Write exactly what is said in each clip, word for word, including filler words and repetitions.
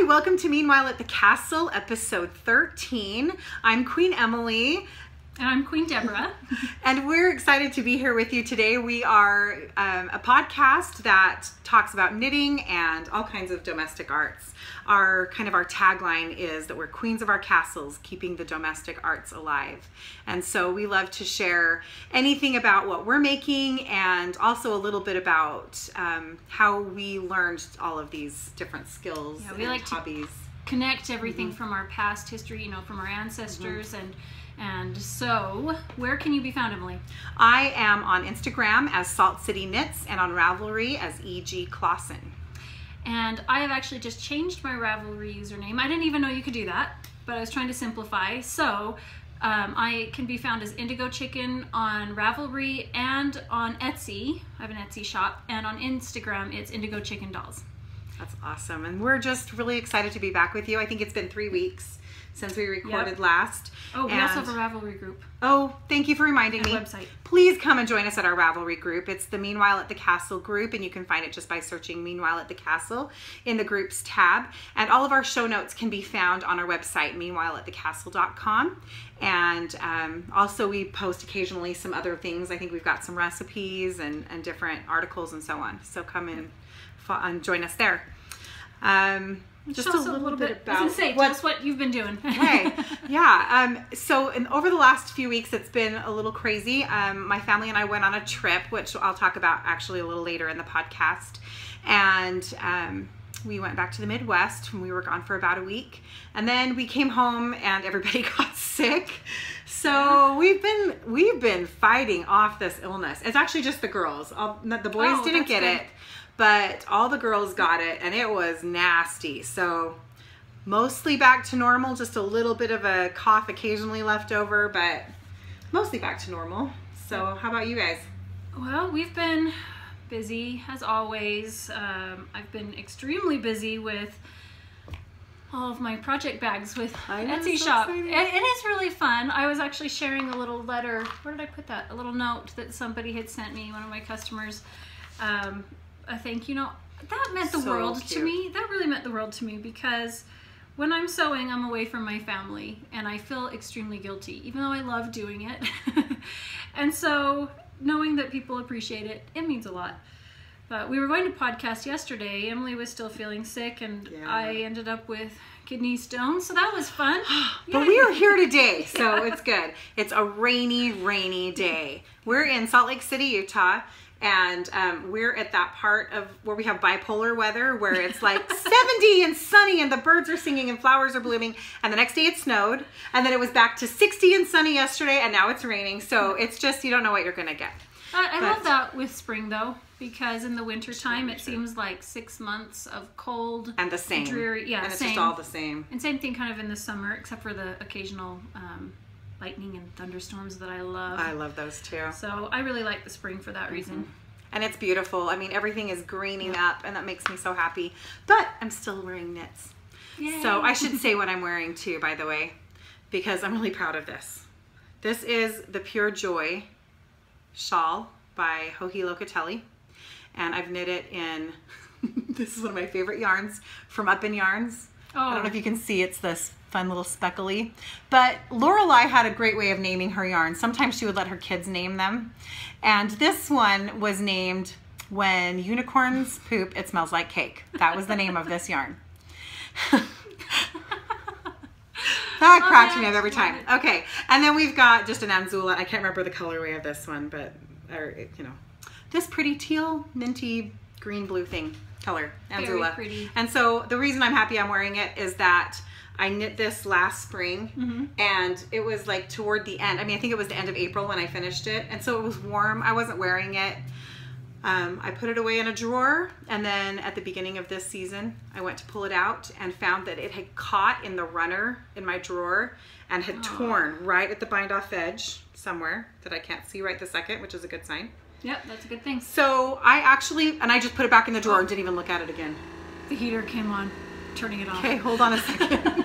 welcome to Meanwhile at the Castle, episode thirteen. I'm Queen Emily. And I'm Queen Deborah. And we're excited to be here with you today. We are um, a podcast that talks about knitting and all kinds of domestic arts. Our kind of our tagline is that we're queens of our castles, keeping the domestic arts alive. And so we love to share anything about what we're making and also a little bit about um, how we learned all of these different skills Yeah, we and like hobbies. To connect everything Mm-hmm. from our past history, you know, from our ancestors. Mm-hmm. and And so, where can you be found, Emily? I am on Instagram as Salt City Knits and on Ravelry as E G Clausen. And I have actually just changed my Ravelry username. I didn't even know you could do that, but I was trying to simplify. So, um, I can be found as Indigo Chicken on Ravelry and on Etsy. I have an Etsy shop. And on Instagram, it's Indigo Chicken Dolls. That's awesome. And we're just really excited to be back with you. I think it's been three weeks since we recorded Yep. last. Oh, we and, also have a Ravelry group. Oh, thank you for reminding And me. website. Please come and join us at our Ravelry group. It's the Meanwhile at the Castle group, and you can find it just by searching Meanwhile at the Castle in the groups tab. And all of our show notes can be found on our website, meanwhile at the castle dot com. And um, also we post occasionally some other things. I think we've got some recipes and, and different articles and so on. So come and, and join us there. Um, Just a little, a little bit, bit about I was gonna say, what, tell us what you've been doing. Okay, yeah. Um, so in, over the last few weeks, it's been a little crazy. Um, my family and I went on a trip, which I'll talk about actually a little later in the podcast. And um, we went back to the Midwest, and we were gone for about a week. And then we came home, and everybody got sick. So yeah. we've been we've been fighting off this illness. It's actually just the girls. All, the boys oh, didn't get good. it. But all the girls got it, and it was nasty. So mostly back to normal, just a little bit of a cough occasionally left over, but mostly back to normal. So how about you guys? Well, we've been busy as always. Um, I've been extremely busy with all of my project bags with I know, Etsy so shop. It, exciting. it is really fun. I was actually sharing a little letter. Where did I put that? A little note that somebody had sent me, one of my customers. Um, a thank you note. That meant the So world cute. to me. That really meant the world to me because when I'm sewing, I'm away from my family and I feel extremely guilty, even though I love doing it. And so knowing that people appreciate it, it means a lot. But we were going to podcast yesterday. Emily was still feeling sick, and Yeah. I ended up with kidney stones, so that was fun. But we are here today, so it's good. It's a rainy, rainy day. We're in Salt Lake City, Utah. And um, we're at that part of where we have bipolar weather, where it's like seventy and sunny and the birds are singing and flowers are blooming. And the next day it snowed. And then it was back to sixty and sunny yesterday, and now it's raining. So it's just, you don't know what you're going to get. I, I But- love that with spring, though, because in the winter time it seems like six months of cold And the same. dreary. Yeah, and it's same. just all the same. And same thing kind of in the summer, except for the occasional um, lightning and thunderstorms that I love. I love those too. So I really like the spring for that reason. And it's beautiful. I mean, everything is greening up, and that makes me so happy. But I'm still wearing knits. Yay. So I should say what I'm wearing too, by the way, because I'm really proud of this. This is the Pure Joy shawl by Joji Locatelli. And I've knit it in, this is one of my favorite yarns from Up in Yarns. Oh. I don't know if you can see, it's this fun little speckly. But Lorelei had a great way of naming her yarns. Sometimes she would let her kids name them. And this one was named When Unicorns Poop, It Smells Like Cake. That was the name of this yarn. That cracks me up every time. Okay, and then we've got just an Anzula. I can't remember the colorway of this one, but, or, you know, this pretty teal, minty, green, blue thing color, Anzula. Very pretty. And so the reason I'm happy I'm wearing it is that I knit this last spring, Mm-hmm. and it was like toward the end. I mean, I think it was the end of April when I finished it, and so it was warm. I wasn't wearing it. Um, I put it away in a drawer, and then at the beginning of this season, I went to pull it out and found that it had caught in the runner in my drawer and had Aww. torn right at the bind-off edge somewhere that I can't see right this second, which is a good sign. Yep, that's a good thing. So I actually, and I just put it back in the drawer and didn't even look at it again. The heater came on, turning it off. Okay, hold on a second.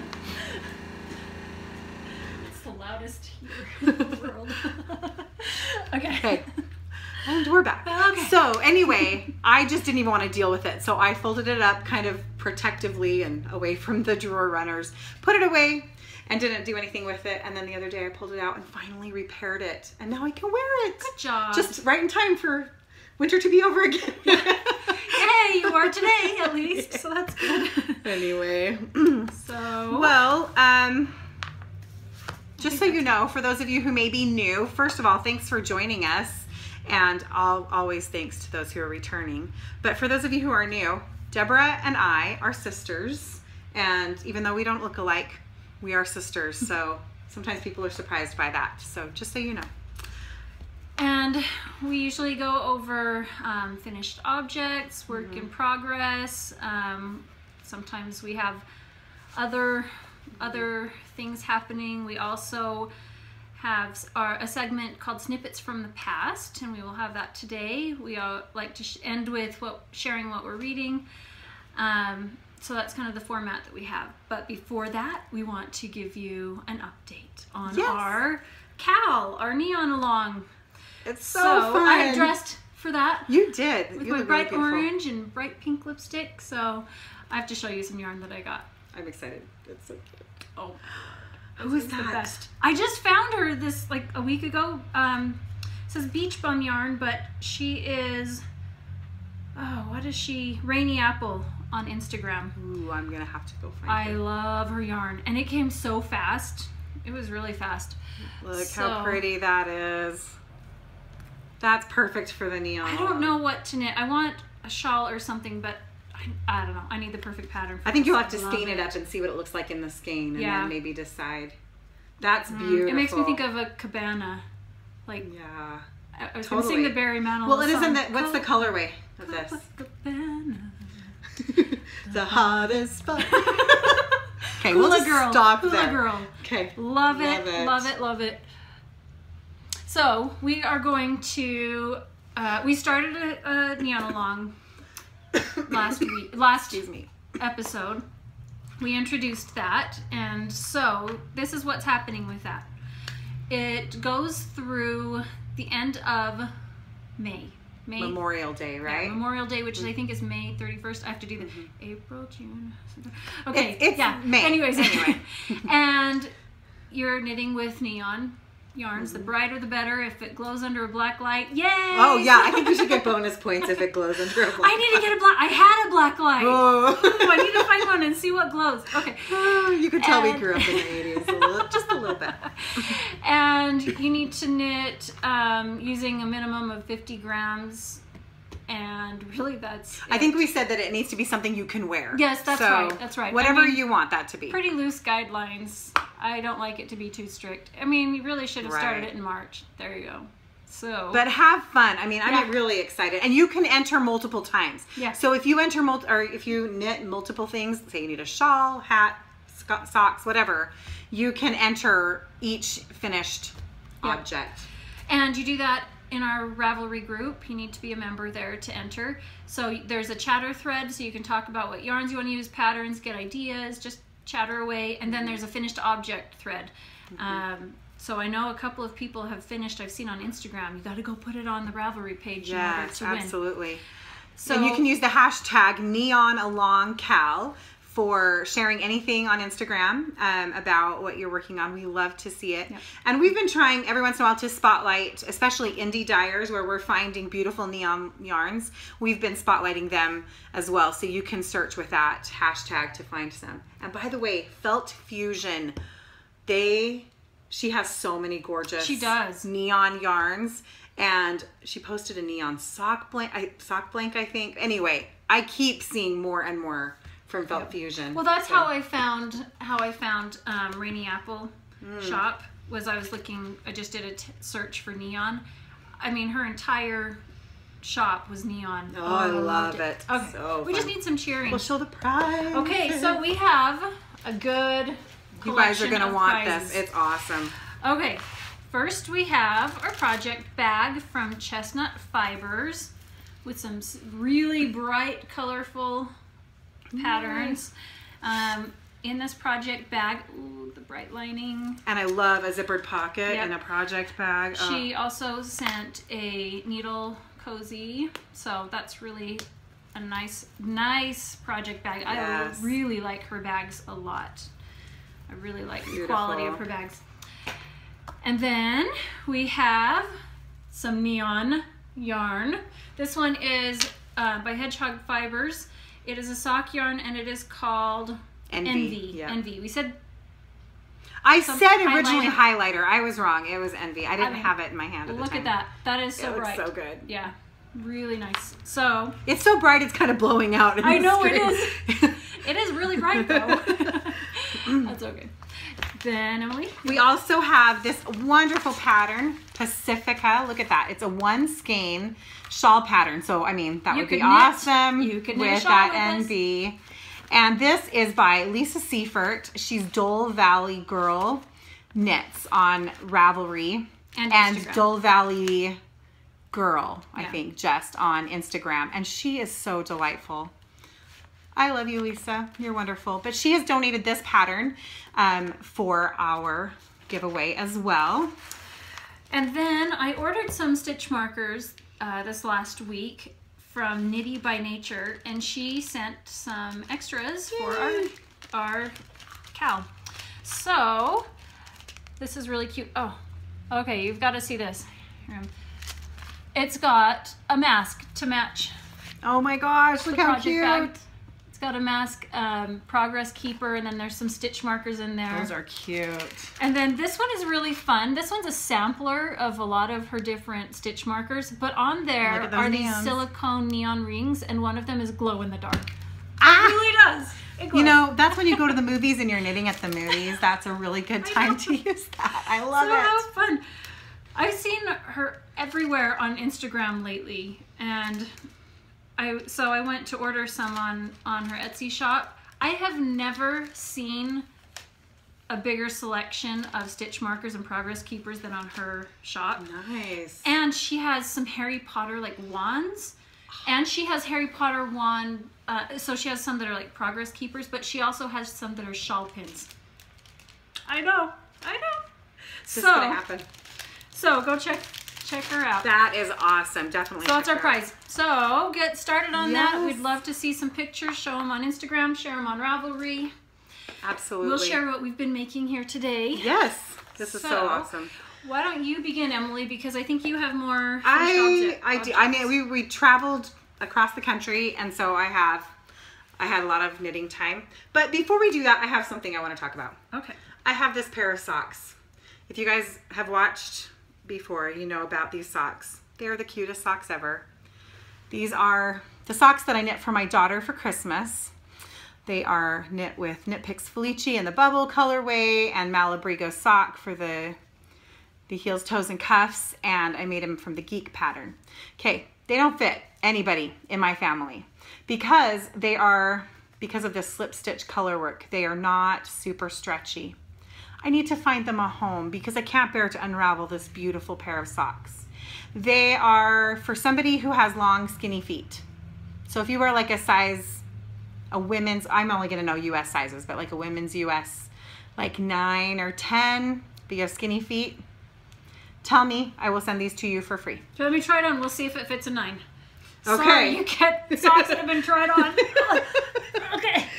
It's the loudest heater in the world. Okay. Okay. And we're back. Okay. So anyway, I just didn't even want to deal with it. So I folded it up, kind of protectively and away from the drawer runners, put it away and didn't do anything with it. And then the other day I pulled it out and finally repaired it. And now I can wear it. Good job. Just right in time for winter to be over again. Hey, you are today at least, so that's good. Anyway. So. Well, um, just so you know, for those of you who may be new, first of all, thanks for joining us. And I'll always thanks to those who are returning. But for those of you who are new, Deborah and I are sisters. And even though we don't look alike, we are sisters. So sometimes people are surprised by that. So just so you know. And we usually go over um, finished objects, work Mm-hmm. in progress. Um, sometimes we have other other things happening. We also have our, a segment called Snippets from the Past, and we will have that today. We all like to sh end with what sharing what we're reading. Um, so that's kind of the format that we have. But before that, we want to give you an update on Yes. our K A L, our neon along. It's so, So fun. I dressed for that You did. with You my look bright really beautiful. orange and bright pink lipstick. So I have to show you some yarn that I got. I'm excited. It's so cute. Oh, Who is the that? best. I just found her this like a week ago. Um, it says Beach Bum Yarn, but she is, oh, what is she? Rainy Apple on Instagram. Ooh, I'm gonna have to go find I it. love her yarn, and it came so fast. It was really fast. Look So- how pretty that is. That's perfect for the neon. I don't know what to knit. I want a shawl or something, but I, I don't know. I need the perfect pattern for I think this. you'll have to Love skein it up and see what it looks like in the skein, and Yeah. then maybe decide. That's Mm, beautiful. It makes me think of a cabana. Like, Yeah. I I was Totally. going to sing the Barry Manilow Well, it song. isn't that. What's the colorway of this? Cabana. The hottest spot. Okay, we'll Hula just girl. stop Hula there. girl. Okay. Love it, Love it. love it, love it. So we are going to. Uh, we started a, a neon along last week. Last Excuse me. episode. We introduced that, and so this is what's happening with that. It goes through the end of May. May Memorial Day, yeah, right? Memorial Day, which I think is May thirty-first. I have to do the April, June. Okay, It's- it's yeah. May. Anyways, Anyway. and you're knitting with neon yarns. The brighter, the better. If it glows under a black light, yay! Oh yeah, I think we should get bonus points if it glows under a black. I need to get a black. I had a black light. Oh. Ooh, I need to find one and see what glows. Okay. Oh, you can tell we And- grew up in the eighties, a little, just a little bit. And you need to knit um, using a minimum of fifty grams. And really, that's I it. think we said that it needs to be something you can wear. Yes, that's So, right, that's right. I Whatever mean, you want that to be. pretty loose guidelines. I don't like it to be too strict. I mean, you really should have started Right. it in March. There you go. So, But have fun. I mean, I'm Yeah. really excited, and you can enter multiple times. Yeah. So if you enter multi, or if you knit multiple things, say you need a shawl, hat, sco- socks, whatever, you can enter each finished Yeah. object. and you do that in our Ravelry group. You need to be a member there to enter. So there's a chatter thread, so you can talk about what yarns you want to use, patterns, get ideas, just chatter away. And then there's a finished object thread. Um, so I know a couple of people have finished. I've seen on Instagram. You got to go put it on the Ravelry page in order Yes, to win. absolutely. So and you can use the hashtag neon along cal for sharing anything on Instagram um, about what you're working on. We love to see it. Yep. And we've been trying every once in a while to spotlight, especially indie dyers where we're finding beautiful neon yarns. We've been spotlighting them as well. So you can search with that hashtag to find some. And by the way, Felt Fusion, they, she has so many gorgeous She does. neon yarns. And she posted a neon sock blank, I, sock blank, I think. Anyway, I keep seeing more and more from Felt Fusion. Well, that's So- how I found how I found um, Rainy Apple Hmm. shop. Was I was looking. I just did a t- search for neon. I mean, her entire shop was neon. Oh, I love loved it. Okay, So we just fun. need some cheering. We'll show the prize. Okay, so we have a good. You guys are collection gonna of want prizes. this. It's awesome. Okay, first we have our project bag from Chestnut Fibers with some s- really bright, colorful patterns. Um, in this project bag, ooh, the bright lining. And I love a zippered pocket Yep. and a project bag. She also sent a needle cozy, so that's really a nice, nice project bag. Yes. I really like her bags a lot. I really like Beautiful. the quality of her bags. And then we have some neon yarn. This one is uh, by Hedgehog Fibers. It is a sock yarn and it is called Envy. Envy. Yeah. Envy. We said I Some said originally highlighter. highlighter. I was wrong. It was Envy. I didn't I mean, have it in my hand at the look time. at that. That is so it bright. looks so good. Yeah. Really nice. So It's so bright it's kind of blowing out in I the know screen. it is. It is really bright though. That's okay. Then Emily. We also have this wonderful pattern, Pacifica. Look at that. It's a one skein shawl pattern. So, I mean, that You would be could knit. awesome You could knit a with shawl that with this. Envy. And this is by Lisa Seifert. She's Dole Valley Girl Knits on Ravelry. And And Instagram. Dole Valley Girl, I Yeah. think, just on Instagram. And she is so delightful. I love you, Lisa. You're wonderful. But she has donated this pattern um, for our giveaway as well. And then I ordered some stitch markers uh, this last week from Knitty by Nature, and she sent some extras for our, Yay. our K A L. So this is really cute. Oh, okay, you've got to see this. Here. It's got a mask to match Oh my gosh, look the how project cute. bag. It's got a mask, um, progress keeper, and then there's some stitch markers in there. Those are cute. And then this one is really fun. This one's a sampler of a lot of her different stitch markers, but on Look there at those are these neons. silicone neon rings, and one of them is glow in the dark. Ah! It really does. It glows. You know, that's when you go to the movies and you're knitting at the movies. That's a really good I time know. to use that. I love so it. that was fun. I've seen her everywhere on Instagram lately, and I so I went to order some on on her Etsy shop. I have never seen a bigger selection of stitch markers and progress keepers than on her shop. Nice. And she has some Harry Potter like wands, and she has Harry Potter wand. Uh, so she has some that are like progress keepers, but she also has some that are shawl pins. I know, I know. This is so, gonna happen. so go check check her out. That is awesome. Definitely. So that's our check her out. prize. So get started on that. Yes. We'd love to see some pictures. Show them on Instagram. Share them on Ravelry. Absolutely. We'll share what we've been making here today. Yes. This is so, So, awesome. Why don't you begin, Emily? Because I think you have more. finished I object- I do. I objects. mean, we we traveled across the country, and so I have I had a lot of knitting time. But before we do that, I have something I want to talk about. Okay. I have this pair of socks. If you guys have watched before, you know about these socks. They're the cutest socks ever. These are the socks that I knit for my daughter for Christmas. They are knit with Knit Picks Felici in the bubble colorway and Malabrigo sock for the, the heels, toes, and cuffs, and I made them from the Geek pattern. Okay, they don't fit anybody in my family because they are, because of this slip stitch color work, they are not super stretchy. I need to find them a home because I can't bear to unravel this beautiful pair of socks. They are for somebody who has long, skinny feet. So if you wear like a size, a women's, I'm only gonna know U S sizes, but like a women's U S, like nine or ten, but you have skinny feet, tell me, I will send these to you for free. So let me try it on. We'll see if it fits a nine. Okay. Sorry, you get socks that have been tried on. Okay. Okay.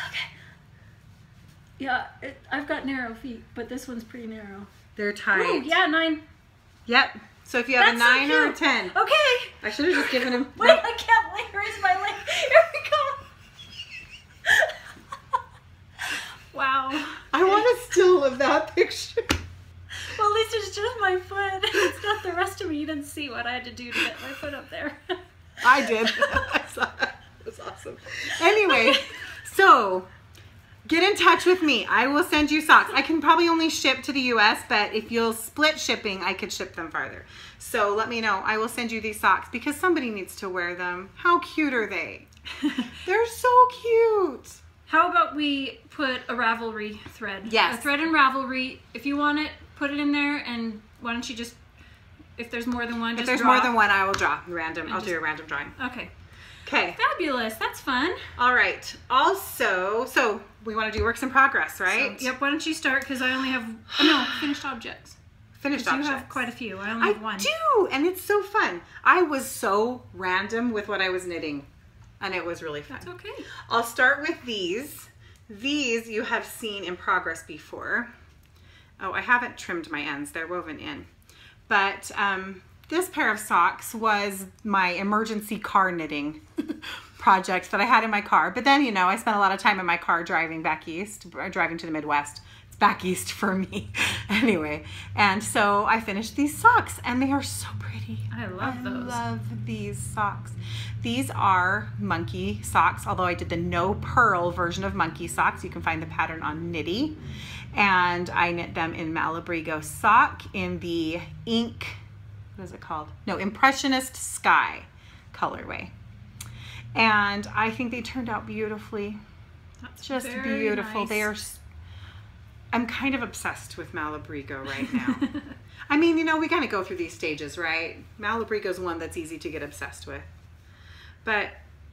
Yeah, it, I've got narrow feet, but this one's pretty narrow. They're tight. Ooh, yeah, nine. Yep. So if you have That's a so nine or a cute. ten, Okay. I should have just given him. Wait, I can't wait. Where's my leg? Here we go. Wow. I want a still of that picture. Well, at least it's just my foot. It's not the rest of me. You didn't see what I had to do to get my foot up there. I did. I saw that. It was awesome. Anyway, so get in touch with me. I will send you socks. I can probably only ship to the U S, but if you'll split shipping, I could ship them farther. So let me know. I will send you these socks because somebody needs to wear them. How cute are they? They're so cute. How about we put a Ravelry thread? Yes. A thread in Ravelry. If you want it, put it in there, and why don't you just, if there's more than one, If just there's draw. more than one, I will draw random. And I'll just- do a random drawing. Okay. Okay. Fabulous. That's fun. All right. Also, so we want to do works in progress, right? So, yep. Why don't you start? Because I only have oh, no finished objects. Finished 'Cause objects. You have quite a few. I only I have one. do, and it's so fun. I was so random with what I was knitting. and it was really fun. That's okay. I'll start with these. These you have seen in progress before. Oh, I haven't trimmed my ends. They're woven in. But um, this pair of socks was my emergency car knitting project that I had in my car. But then, you know, I spent a lot of time in my car driving back east, driving to the Midwest. It's back east for me. Anyway, and so I finished these socks, and they are so pretty. I love I those. I love these socks. These are monkey socks, although I did the no purl version of monkey socks. You can find the pattern on Knitty. And I knit them in Malabrigo sock in the ink, what is it called? No, Impressionist Sky colorway. And I think they turned out beautifully. That's Just very beautiful. nice. They are, I'm kind of obsessed with Malabrigo right now. I mean, you know, we kind of go through these stages, right? Malabrigo's one that's easy to get obsessed with. But,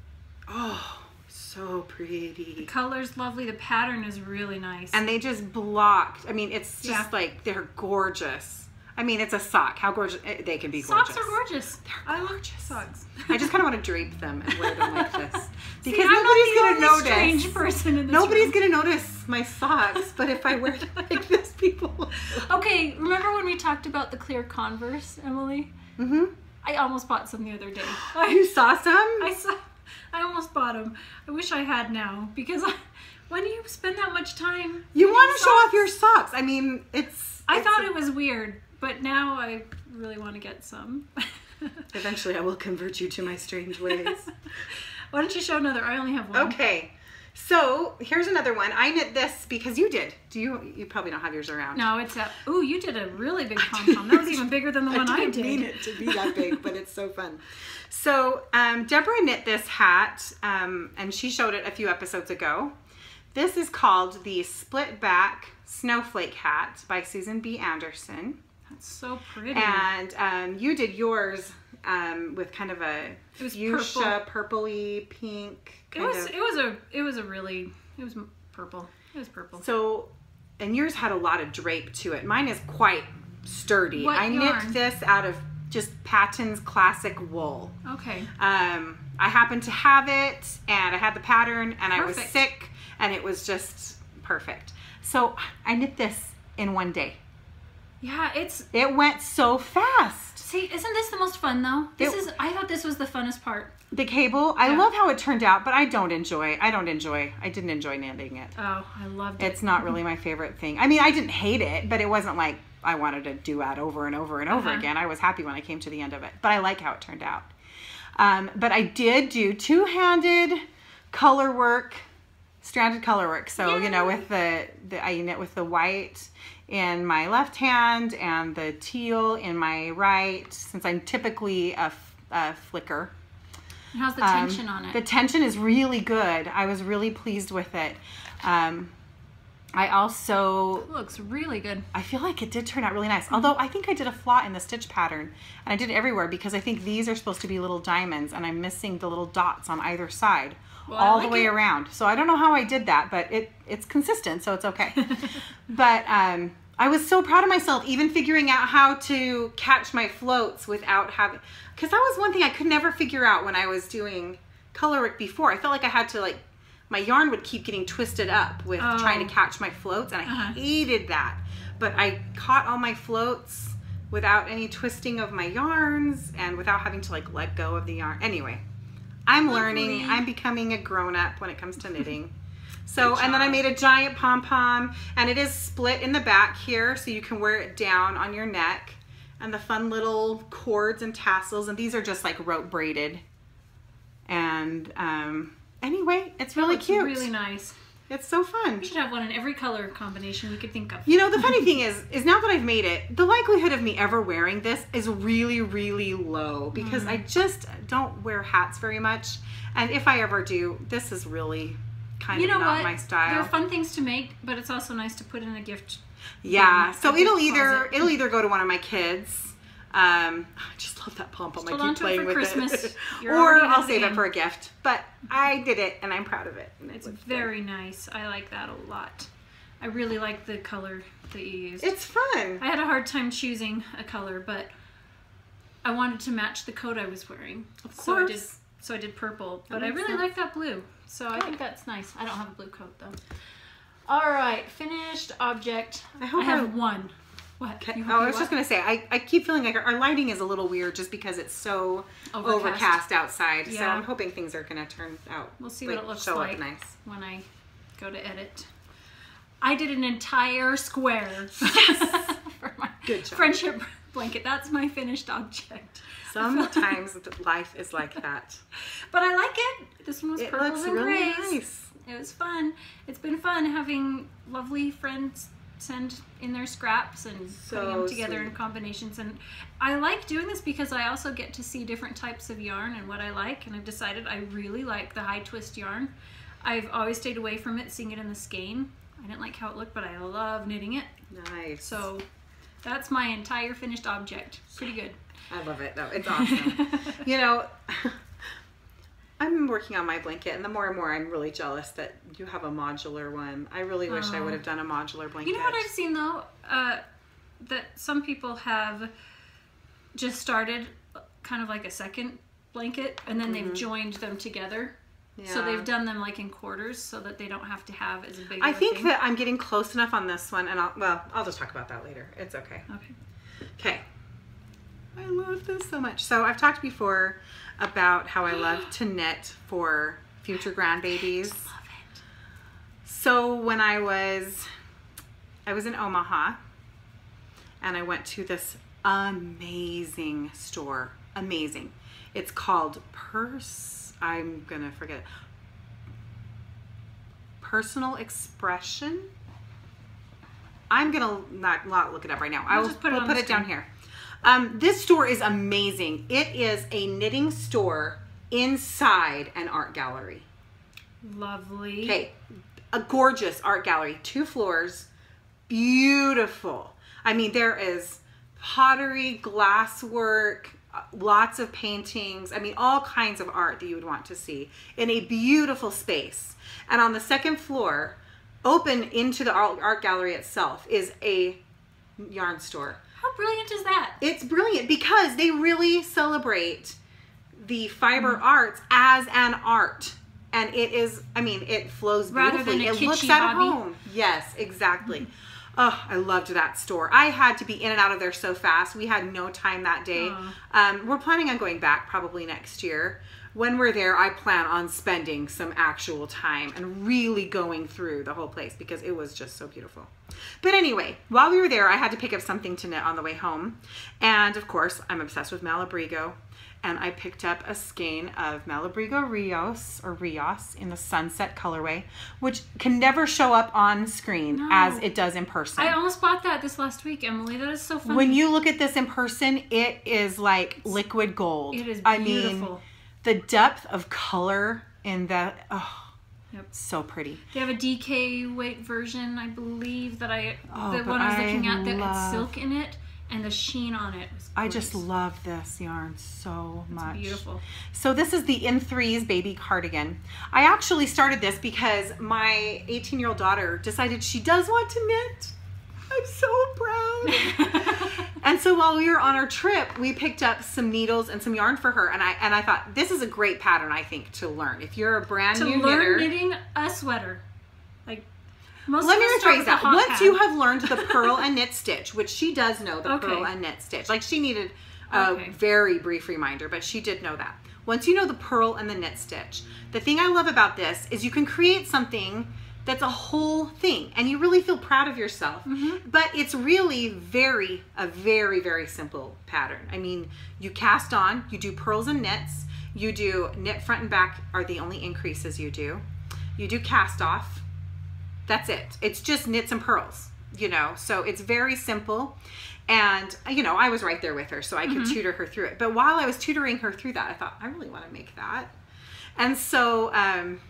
oh, so pretty. The color's lovely. The pattern is really nice. And they just blocked. I mean, it's just Yeah. like, they're gorgeous. I mean, it's a sock. How gorgeous. They can be gorgeous. Socks are gorgeous. They're I love gorgeous. socks. I just kind of want to drape them and wear them like this. See, Because I'm nobody's not going the to only notice. strange person in this Nobody's room. going to notice my socks, but if I wear them like this, people will. Okay, remember when we talked about the clear Converse, Emily? Mm-hmm. I almost bought some the other day. You saw some? I saw. I almost bought them. I wish I had now, because I, when you spend that much time, You knitting want to show socks- off your socks. I mean, it's... I it's thought a- it was weird, but now I really want to get some. Eventually, I will convert you to my strange ways. Why don't you show another? I only have one. Okay. So, here's another one. I knit this because you did. Do you... You probably don't have yours around. No, it's a. Ooh, you did a really big pom pom. That was even bigger than the one I, didn't did. mean it to be that big, but it's so fun. So um, Deborah knit this hat, um, and she showed it a few episodes ago. This is called the Split Back Snowflake Hat by Susan B. Anderson. That's so pretty. And um, you did yours um, with kind of a It was fuchsia, purpley, pink. it Kind was. of. It was a. It was a really. It was purple. It was purple. So, and yours had a lot of drape to it. Mine is quite sturdy. What I yarn? knit this out of just Patton's classic wool. Okay. Um, I happened to have it, and I had the pattern, and I was Perfect. sick, and it was just perfect. So I knit this in one day. Yeah, it's. It went so fast. See, isn't this the most fun though? This It- is. I thought this was the funnest part. The cable, I Yeah. love how it turned out, but I don't enjoy, I don't enjoy, I didn't enjoy knitting it. Oh, I loved it. It's not really my favorite thing. I mean, I didn't hate it, but it wasn't like I wanted to do that over and over and over Uh-huh. again. I was happy when I came to the end of it, but I like how it turned out. Um, but I did do two-handed color work, stranded color work. So, you know, Yay. with the, the, I knit with the white in my left hand and the teal in my right, since I'm typically a, f- a flicker. And how's the Um, tension on it? The tension is really good. I was really pleased with it. Um, I also, It looks really good. I feel like it did turn out really nice. Although I think I did a flaw in the stitch pattern, and I did it everywhere because I think these are supposed to be little diamonds, and I'm missing the little dots on either side, Well, I all like the way it. around. So I don't know how I did that, but it it's consistent, so it's okay. But um, I was so proud of myself, even figuring out how to catch my floats without having, because that was one thing I could never figure out when I was doing color work before. I felt like I had to like, my yarn would keep getting twisted up with Oh. trying to catch my floats, and I Uh-huh. hated that. But I caught all my floats without any twisting of my yarns and without having to like let go of the yarn. Anyway, I'm learning. Lovely. I'm becoming a grown-up when it comes to knitting. So, Good and then I job. made a giant pom-pom, and it is split in the back here, so you can wear it down on your neck. And the fun little cords and tassels, and these are just like rope braided. And um, anyway, it's really Looks cute. really nice. It's so fun. We should have one in every color combination we could think of. You know, the funny thing is, is now that I've made it, the likelihood of me ever wearing this is really, really low because Mm. I just don't wear hats very much. And if I ever do, this is really kind You of know not what? my style. They're fun things to make, but it's also nice to put in a gift. Yeah, um, so a gift it'll either closet. it'll either go to one of my kids. Um, I just love that pom pom. I Hold keep on to it playing for with Christmas. it, You're or already ahead I'll of the save it game. for a gift. But I did it, and I'm proud of it. And it It's looks good. very nice. I like that a lot. I really like the color that you used. It's fun. I had a hard time choosing a color, but I wanted to match the coat I was wearing. Of So I did course. So I did purple, but That I makes really sense. like that blue. So I think that's nice. I don't have a blue coat though. All right, finished object. I hope I have our- one. What? Okay. You Oh, hope I you was what? just gonna say, I, I keep feeling like our, our lighting is a little weird just because it's so Overcast. overcast, outside. So Yeah. I'm hoping things are gonna turn out. We'll see like, what it looks show like up nice. when I go to edit. I did an entire square for my Good job. friendship blanket. That's my finished object. Sometimes life is like that. But I like it. This one was It purples looks and really grays. nice. It was fun. It's been fun having lovely friends send in their scraps and So putting them together sweet. in combinations. And I like doing this because I also get to see different types of yarn and what I like. And I've decided I really like the high twist yarn. I've always stayed away from it, seeing it in the skein. I didn't like how it looked, but I love knitting it. Nice. So that's my entire finished object. Pretty good. I love it though. It's awesome. You know, I'm working on my blanket, and the more and more I'm really jealous that you have a modular one. I really wish I Oh. would have done a modular blanket. You know what I've seen though? Uh, that some people have just started kind of like a second blanket and then they've joined them together. So Yeah. they've done them like in quarters so that they don't have to have as big of I a think thing. that I'm getting close enough on this one, and I'll, well, I'll just talk about that later. It's okay. Okay. Okay. I love this so much. So I've talked before about how I love to knit for future grandbabies. Love it. So when I was, I was in Omaha, and I went to this amazing store. Amazing. It's called Purse. I'm gonna forget it. Personal Expression. I'm gonna not, not look it up right now. I We'll will just put it we'll on put the it down screen. here. Um, this store is amazing. It is a knitting store inside an art gallery. Lovely. Okay, a gorgeous art gallery, two floors, beautiful. I mean, there is pottery, glasswork, uh, lots of paintings. I mean, all kinds of art that you would want to see in a beautiful space. And on the second floor, open into the art, art gallery itself, is a yarn store. How brilliant is that? It's brilliant because they really celebrate the fiber Mm. arts as an art. And it is, I mean, it flows Rather beautifully. than a It looks kitschy at hobby. home. Yes, exactly. Oh, I loved that store. I had to be in and out of there so fast. We had no time that day. Aw. Um, we're planning on going back probably next year. When we're there, I plan on spending some actual time and really going through the whole place because it was just so beautiful. But anyway, while we were there, I had to pick up something to knit on the way home. And of course, I'm obsessed with Malabrigo. And I picked up a skein of Malabrigo Rios or Rios in the Sunset colorway, which can never show up on screen No. as it does in person. I almost bought that this last week, Emily. That is so funny. When you look at this in person, it is like liquid gold. It is I beautiful. mean, the depth of color in the, oh, Yep. so pretty. They have a D K weight version, I believe, that I Oh, the but one I was looking I at that love- had silk in it, and the sheen on it was I just gorgeous. love this yarn so much. Beautiful. So this is the In Threes baby cardigan. I actually started this because my eighteen year old daughter decided she does want to knit. I'm so proud. And so while we were on our trip, we picked up some needles and some yarn for her, and I and I thought this is a great pattern, I think, to learn. If you're a brand to new learn knitter, knitting a sweater, like most let of me us start rephrase with that. the hot Once pad. you have learned the purl and knit stitch, which she does know the Okay. purl and knit stitch, like she needed a Okay. very brief reminder, but she did know that. Once you know the purl and the knit stitch, the thing I love about this is you can create something that's a whole thing and you really feel proud of yourself. Mm-hmm. But it's really very, a very, very simple pattern. I mean, you cast on, you do purls and knits, you do knit front and back are the only increases you do. You do cast off. That's it. It's just knits and purls, you know, so it's very simple. And, you know, I was right there with her, so I could Mm-hmm. tutor her through it. But while I was tutoring her through that, I thought, I really want to make that. And so um,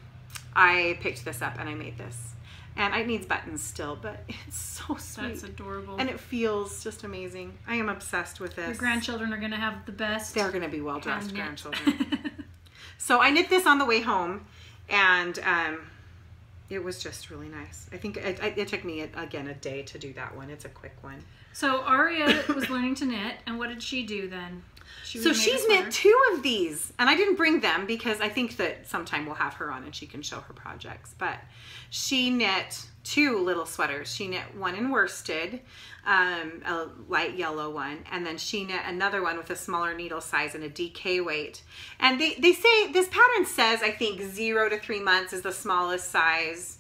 I picked this up and I made this. And it needs buttons still, but it's so sweet. That's adorable. And it feels just amazing. I am obsessed with this. Your grandchildren are going to have the best. They're going to be well-dressed hand knit. grandchildren. So I knit this on the way home, and um, it was just really nice. I think it, it took me, again, a day to do that one. It's a quick one. So Aria was learning to knit, and what did she do then? She So made a she's sweater. knit two of these, and I didn't bring them because I think that sometime we'll have her on and she can show her projects. But she knit two little sweaters. She knit one in worsted, um, a light yellow one, and then she knit another one with a smaller needle size and a D K weight. And they, they say, this pattern says, I think zero to three months is the smallest size.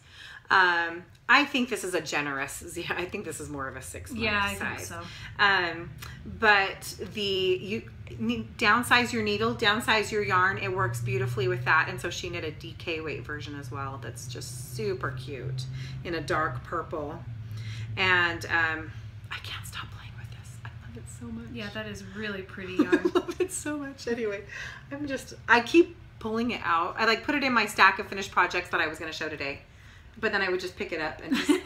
Um, I think this is a generous, I think this is more of a six month Yeah, I size. think so. Um, but the, you need, downsize your needle, downsize your yarn. It works beautifully with that. And so she knit a D K weight version as well. That's just super cute in a dark purple. And, um, I can't stop playing with this. I love it so much. Yeah, that is really pretty I yarn. love it so much. Anyway, I'm just, I keep pulling it out. I like put it in my stack of finished projects that I was going to show today. But then I would just pick it up and just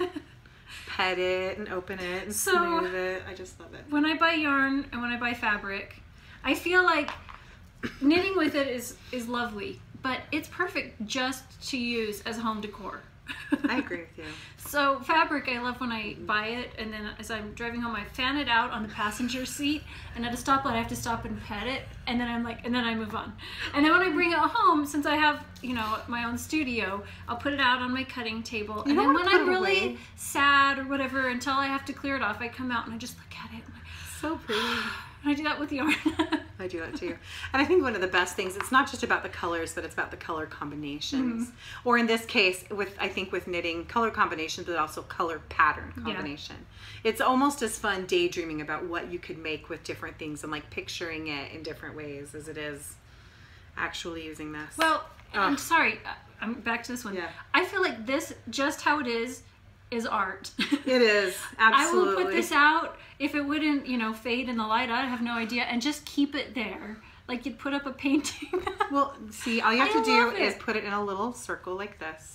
pet it and open it and So, smooth it. I just love it. When I buy yarn and when I buy fabric, I feel like knitting with it is, is lovely, but it's perfect just to use as home decor. I agree with you. So fabric, I love when I buy it, and then as I'm driving home, I fan it out on the passenger seat, and at a stoplight, I have to stop and pet it, and then I'm like, and then I move on. And then when I bring it home, since I have, you know, my own studio, I'll put it out on my cutting table, You and don't then wanna when put I'm it really away. sad or whatever, until I have to clear it off, I come out and I just look at it, and, like, So pretty. and I do that with yarn. I do that too. And I think one of the best things, it's not just about the colors, but it's about the color combinations. Mm-hmm. Or in this case, with I think with knitting, color combinations, but also color pattern combination. Yeah. It's almost as fun daydreaming about what you could make with different things and like picturing it in different ways as it is actually using this. Well, oh. I'm sorry, I'm back to this one. Yeah. I feel like this, just how it is, is art. It is, absolutely. I will put this out if it wouldn't, you know, fade in the light. I have no idea, and just keep it there, like you'd put up a painting. Well, see, all you have I to do love is it. put it in a little circle like this,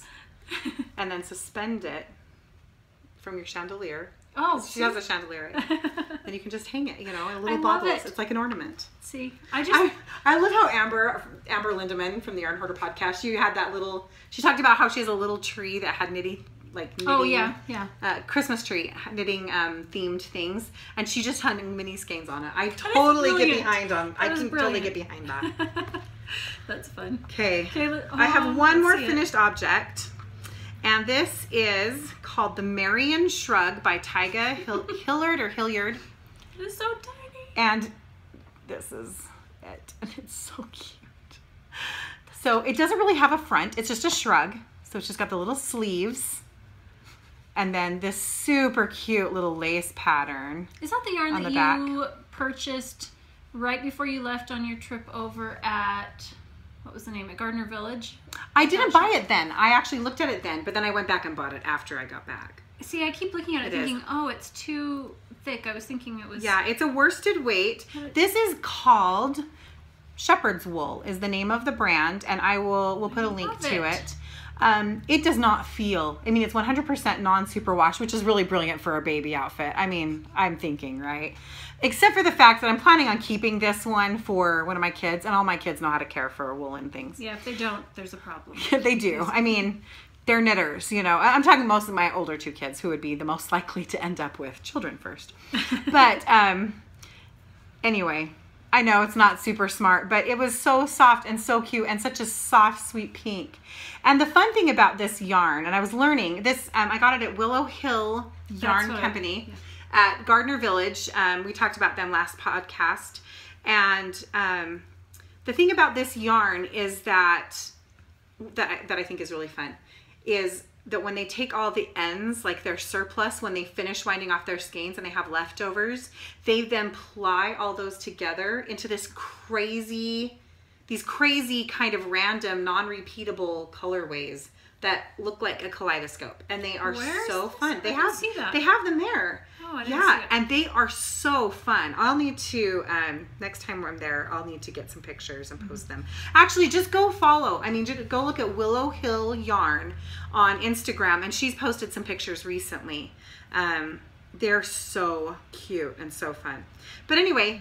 and then suspend it from your chandelier. Oh, She has a chandelier, right? And you can just hang it, you know, in little I love bubbles. it. It's like an ornament. See, I just I, I love how Amber Amber Lindemann from the Yarn Hoarder podcast, she had that little, she talked about how she has a little tree that had knitting, like knitting, oh yeah, yeah, uh, Christmas tree knitting um, themed things, and she just hung mini skeins on it. I totally get brilliant. behind on. I That is can brilliant. totally get behind that. That's fun. Okay, Okay, let- I have oh, one let's more see it. finished object, and this is called the Marion Shrug by Tyga Hill- Hilliard or Hilliard. It's so tiny. And this is it. And it's so cute. So it doesn't really have a front. It's just a shrug. So it's just got the little sleeves. And then this super cute little lace pattern. Is that the yarn on that the back. you purchased right before you left on your trip over at, what was the name, at Gardner Village? I didn't buy it then. I actually looked at it then, but then I went back and bought it after I got back. See, I keep looking at it, It is. thinking, oh, it's too thick. I was thinking it was... Yeah, it's a worsted weight. This is called Shepherd's Wool is the name of the brand, and I will we'll put a link love to it. it. Um, it does not feel, I mean, it's one hundred percent non-superwash, which is really brilliant for a baby outfit. I mean, I'm thinking, right? Except for the fact that I'm planning on keeping this one for one of my kids, and all my kids know how to care for woolen things. Yeah, if they don't, there's a problem. They do. I mean, they're knitters, you know. I'm talking most of my older two kids who would be the most likely to end up with children first. But um, anyway, I know it's not super smart, but it was so soft and so cute and such a soft, sweet pink. And the fun thing about this yarn, and I was learning this, um, I got it at Willow Hill Yarn what I- Company yeah. at Gardner Village. Um, we talked about them last podcast. And um, the thing about this yarn is that, that I, that I think is really fun, is that when they take all the ends, like their surplus, when they finish winding off their skeins and they have leftovers, they then ply all those together into this crazy, these crazy kind of random, non-repeatable colorways that look like a kaleidoscope. And they are Where is so this? fun. I They didn't have, see that. they have them there. Oh, I didn't Yeah, see it. and they are so fun. I'll need to, um, next time I'm there, I'll need to get some pictures and post them. Actually, just go follow. I mean, just go look at Willow Hill Yarn on Instagram, and she's posted some pictures recently. Um, they're so cute and so fun. But anyway,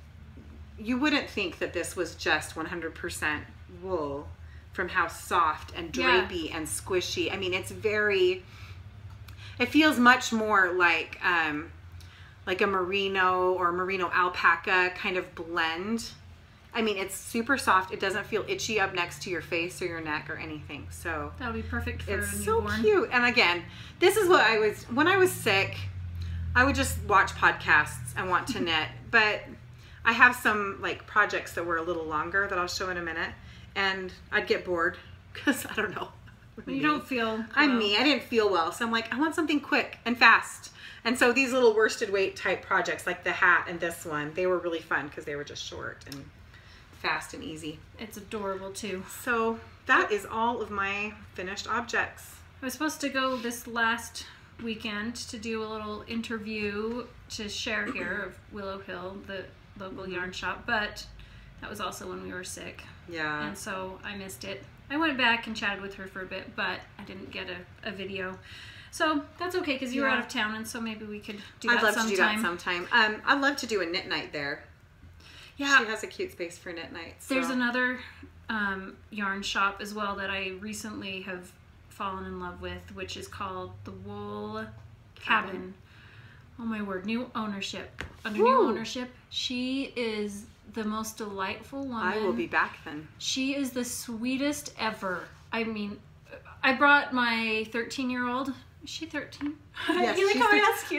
you wouldn't think that this was just one hundred percent wool from how soft and Yeah. drapey and squishy. I mean, it's very... It feels much more like um, like a merino or merino alpaca kind of blend. I mean, it's super soft. It doesn't feel itchy up next to your face or your neck or anything. So that'll be perfect for it's a so newborn. cute. And again, this is what I was, when I was sick, I would just watch podcasts and want to knit. But I have some like projects that were a little longer that I'll show in a minute. And I'd get bored because I don't know. You don't feel well. I'm me. I didn't feel well. So I'm like, I want something quick and fast. And so these little worsted weight type projects like the hat and this one, they were really fun because they were just short and fast and easy. It's adorable too. So that is all of my finished objects. I was supposed to go this last weekend to do a little interview to share here of Willow Hill, the local yarn shop, but that was also when we were sick. Yeah. And so I missed it. I went back and chatted with her for a bit, but I didn't get a, a video. So that's okay because you yeah. were out of town, and so maybe we could do I'd that love sometime. to do that sometime. Um, I'd love to do a knit night there. Yeah. She has a cute space for knit nights. So. There's another um, yarn shop as well that I recently have fallen in love with, which is called the Wool Cabin. Cabin. Oh my word, new ownership. Under Woo. new ownership, she is the most delightful woman. I will be back then. She is the sweetest ever. I mean, I brought my thirteen-year-old. Is she thirteen? Yes, you like how I ask you?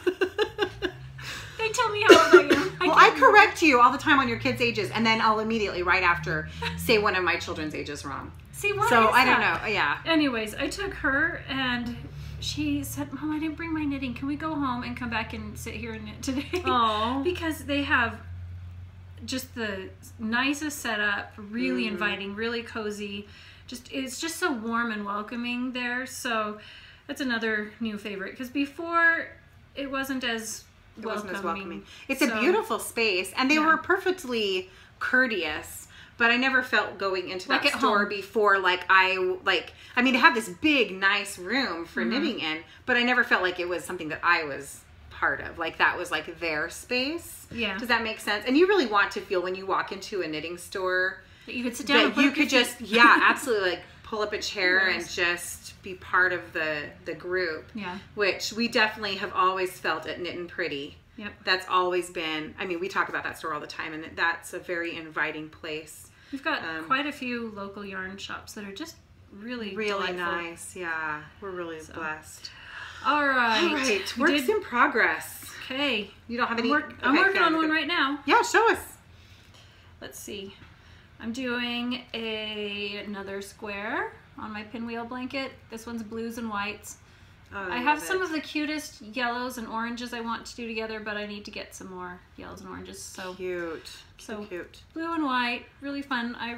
They tell me how old I am. I well, I correct you all the time on your kids' ages, and then I'll immediately, right after, say one of my children's ages wrong. See, why So, is I don't that? know. Yeah. Anyways, I took her, and she said, Mom, I didn't bring my knitting. Can we go home and come back and sit here and knit today? Aww. Because they have just the nicest setup, really mm. inviting, really cozy. Just It's just so warm and welcoming there. So that's another new favorite. Because before, it wasn't as It welcoming. wasn't as welcoming. It's so, a beautiful space, and they yeah. were perfectly courteous, but I never felt going into that like at store home. before like I, like, I mean, to have this big, nice room for mm-hmm. knitting in, but I never felt like it was something that I was part of. Like, that was like their space. Yeah. Does that make sense? And you really want to feel when you walk into a knitting store that you could sit down that and you could just, yeah, absolutely, like, pull up a chair yes. and just be part of the, the group. Yeah. Which we definitely have always felt at Knit and Pretty. Yep. That's always been, I mean, we talk about that store all the time, and that's a very inviting place. We've got um, quite a few local yarn shops that are just really Really delightful. nice, yeah. We're really so. blessed. All right. All right, works did... in progress. Okay. You don't have any? I'm, work... okay, I'm working on one right now. Yeah, show us. Let's see. I'm doing a another square on my pinwheel blanket. This one's blues and whites. Oh, I, I have some it. of the cutest yellows and oranges I want to do together, but I need to get some more yellows and oranges. So cute. So cute. Blue and white, really fun. I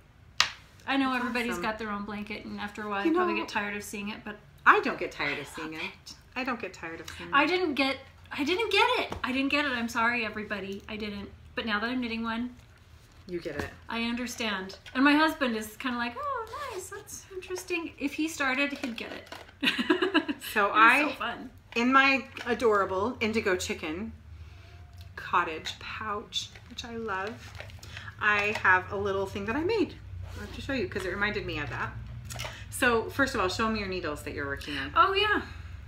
I know That's everybody's awesome. got their own blanket, and after a while, you you know, probably get tired of seeing it. But I don't get tired of seeing it. it. I don't get tired of seeing it. I didn't get. I didn't get it. I didn't get it. I'm sorry, everybody. I didn't. But now that I'm knitting one, you get it. I understand. And my husband is kind of like, oh, nice. That's interesting. If he started, he'd get it. So I, so fun. in my adorable indigo chicken cottage pouch, which I love, I have a little thing that I made. I have to show you because it reminded me of that. So first of all, show me your needles that you're working on. Oh yeah.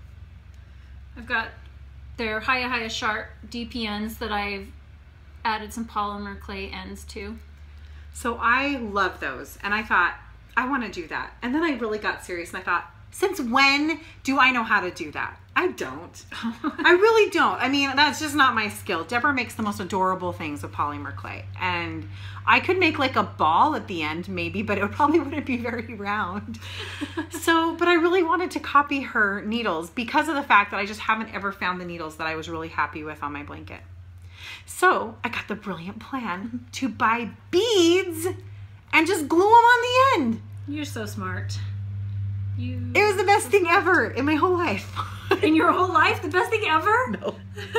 I've got their Hiya Hiya Sharp D P Ns that I've added some polymer clay ends to. So I love those, and I thought, I want to do that. And then I really got serious, and I thought, since when do I know how to do that? I don't. I really don't. I mean, that's just not my skill. Deborah makes the most adorable things with polymer clay, and I could make like a ball at the end maybe, but it probably wouldn't be very round. So, but I really wanted to copy her needles because of the fact that I just haven't ever found the needles that I was really happy with on my blanket. So I got the brilliant plan to buy beads and just glue them on the end. You're so smart. You it was the best so thing smart. ever in my whole life. In your whole life? The best thing ever? No.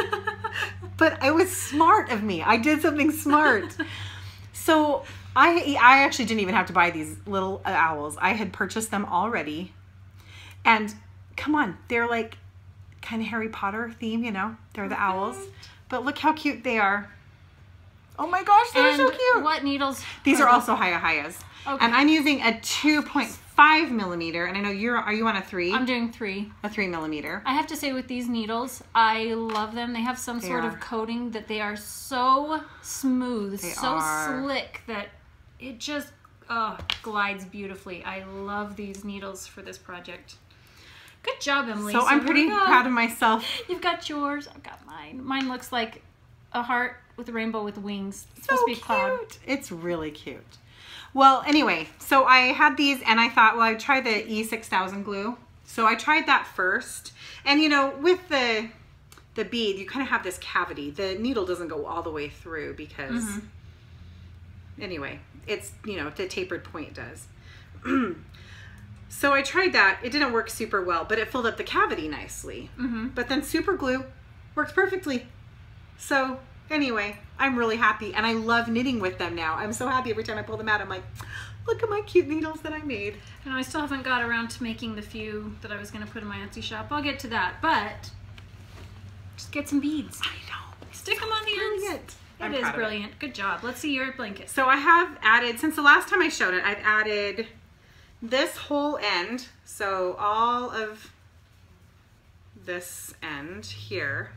But it was smart of me. I did something smart. So I, I actually didn't even have to buy these little owls. I had purchased them already. And come on, they're like kind of Harry Potter theme, you know? They're the owls. But look how cute they are. Oh my gosh, they're and so cute. What needles? These are, are also Hiya Hiyas. Okay. And I'm using a two point five millimeter, and I know you're, are you on a three? I'm doing three. A three millimeter. I have to say with these needles, I love them. They have some They sort are. of coating that they are so smooth, They so are. slick that it just oh, glides beautifully. I love these needles for this project. Good job, Emily. So, I'm pretty proud of myself. You've got yours. I've got mine. Mine looks like a heart with a rainbow with wings. It's So supposed to be a cloud. cute. It's really cute. Well, anyway, so I had these and I thought, well, I'd try the E six thousand glue. So I tried that first. And you know, with the the bead, you kind of have this cavity. The needle doesn't go all the way through because, mm-hmm. anyway, it's, you know, the tapered point does. So I tried that. It didn't work super well, but it filled up the cavity nicely. Mm-hmm. But then super glue works perfectly. So anyway, I'm really happy, and I love knitting with them now. I'm so happy every time I pull them out. I'm like, look at my cute needles that I made. And I still haven't got around to making the few that I was going to put in my Etsy shop. I'll get to that, but just get some beads. I know. Stick them on the ends. I'm It is proud of brilliant. it. Good job. Let's see your blanket. So I have added, since the last time I showed it, I've added this whole end. So all of this end here.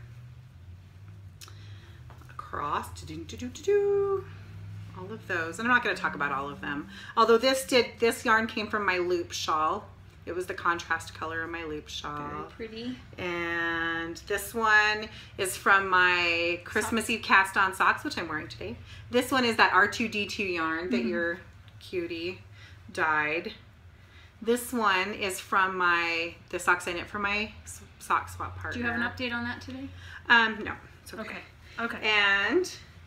Across, do do do do do, all of those, and I'm not going to talk about all of them. Although this did, this yarn came from my loop shawl. It was the contrast color of my loop shawl. Very pretty. And this one is from my Christmas Eve cast on socks, which I'm wearing today. This one is that R two D two yarn that mm-hmm. your cutie dyed. This one is from my the socks I knit for my sock swap partner. Do you have an update on that today? Um, no, it's okay. Okay. Okay. And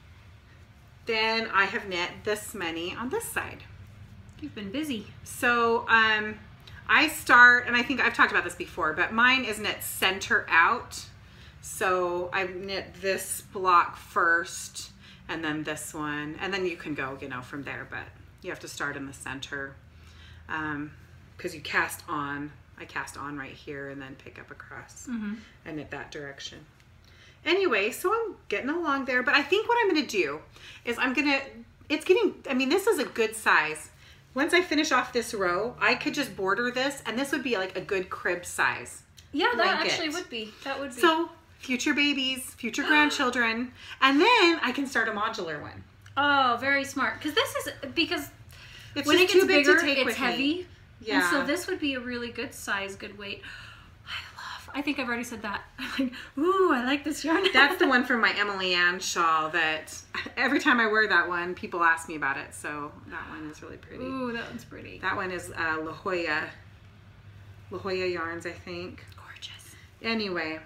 then I have knit this many on this side. You've been busy. So um, I start, and I think I've talked about this before, but mine is knit center out. So I knit this block first, and then this one, and then you can go, you know, from there, but you have to start in the center um, because you cast on. I cast on right here and then pick up across mm-hmm. and knit that direction. Anyway, so I'm getting along there, but I think what I'm going to do is I'm going to, it's getting, I mean, this is a good size. Once I finish off this row, I could just border this, and this would be like a good crib size. Yeah, that blanket. actually would be. That would be. So, future babies, future grandchildren, and then I can start a modular one. Oh, very smart. Because this is, because it's when just it gets too big bigger, to take it's with heavy. Me. Yeah. And so this would be a really good size, good weight. I love, I think I've already said that. I'm like, ooh, I like this yarn. That's the one from my Emily Ann shawl that every time I wear that one, people ask me about it. So that one is really pretty. Ooh, that one's pretty. That one is uh, La Jolla, La Jolla yarns, I think. Gorgeous. Anyway,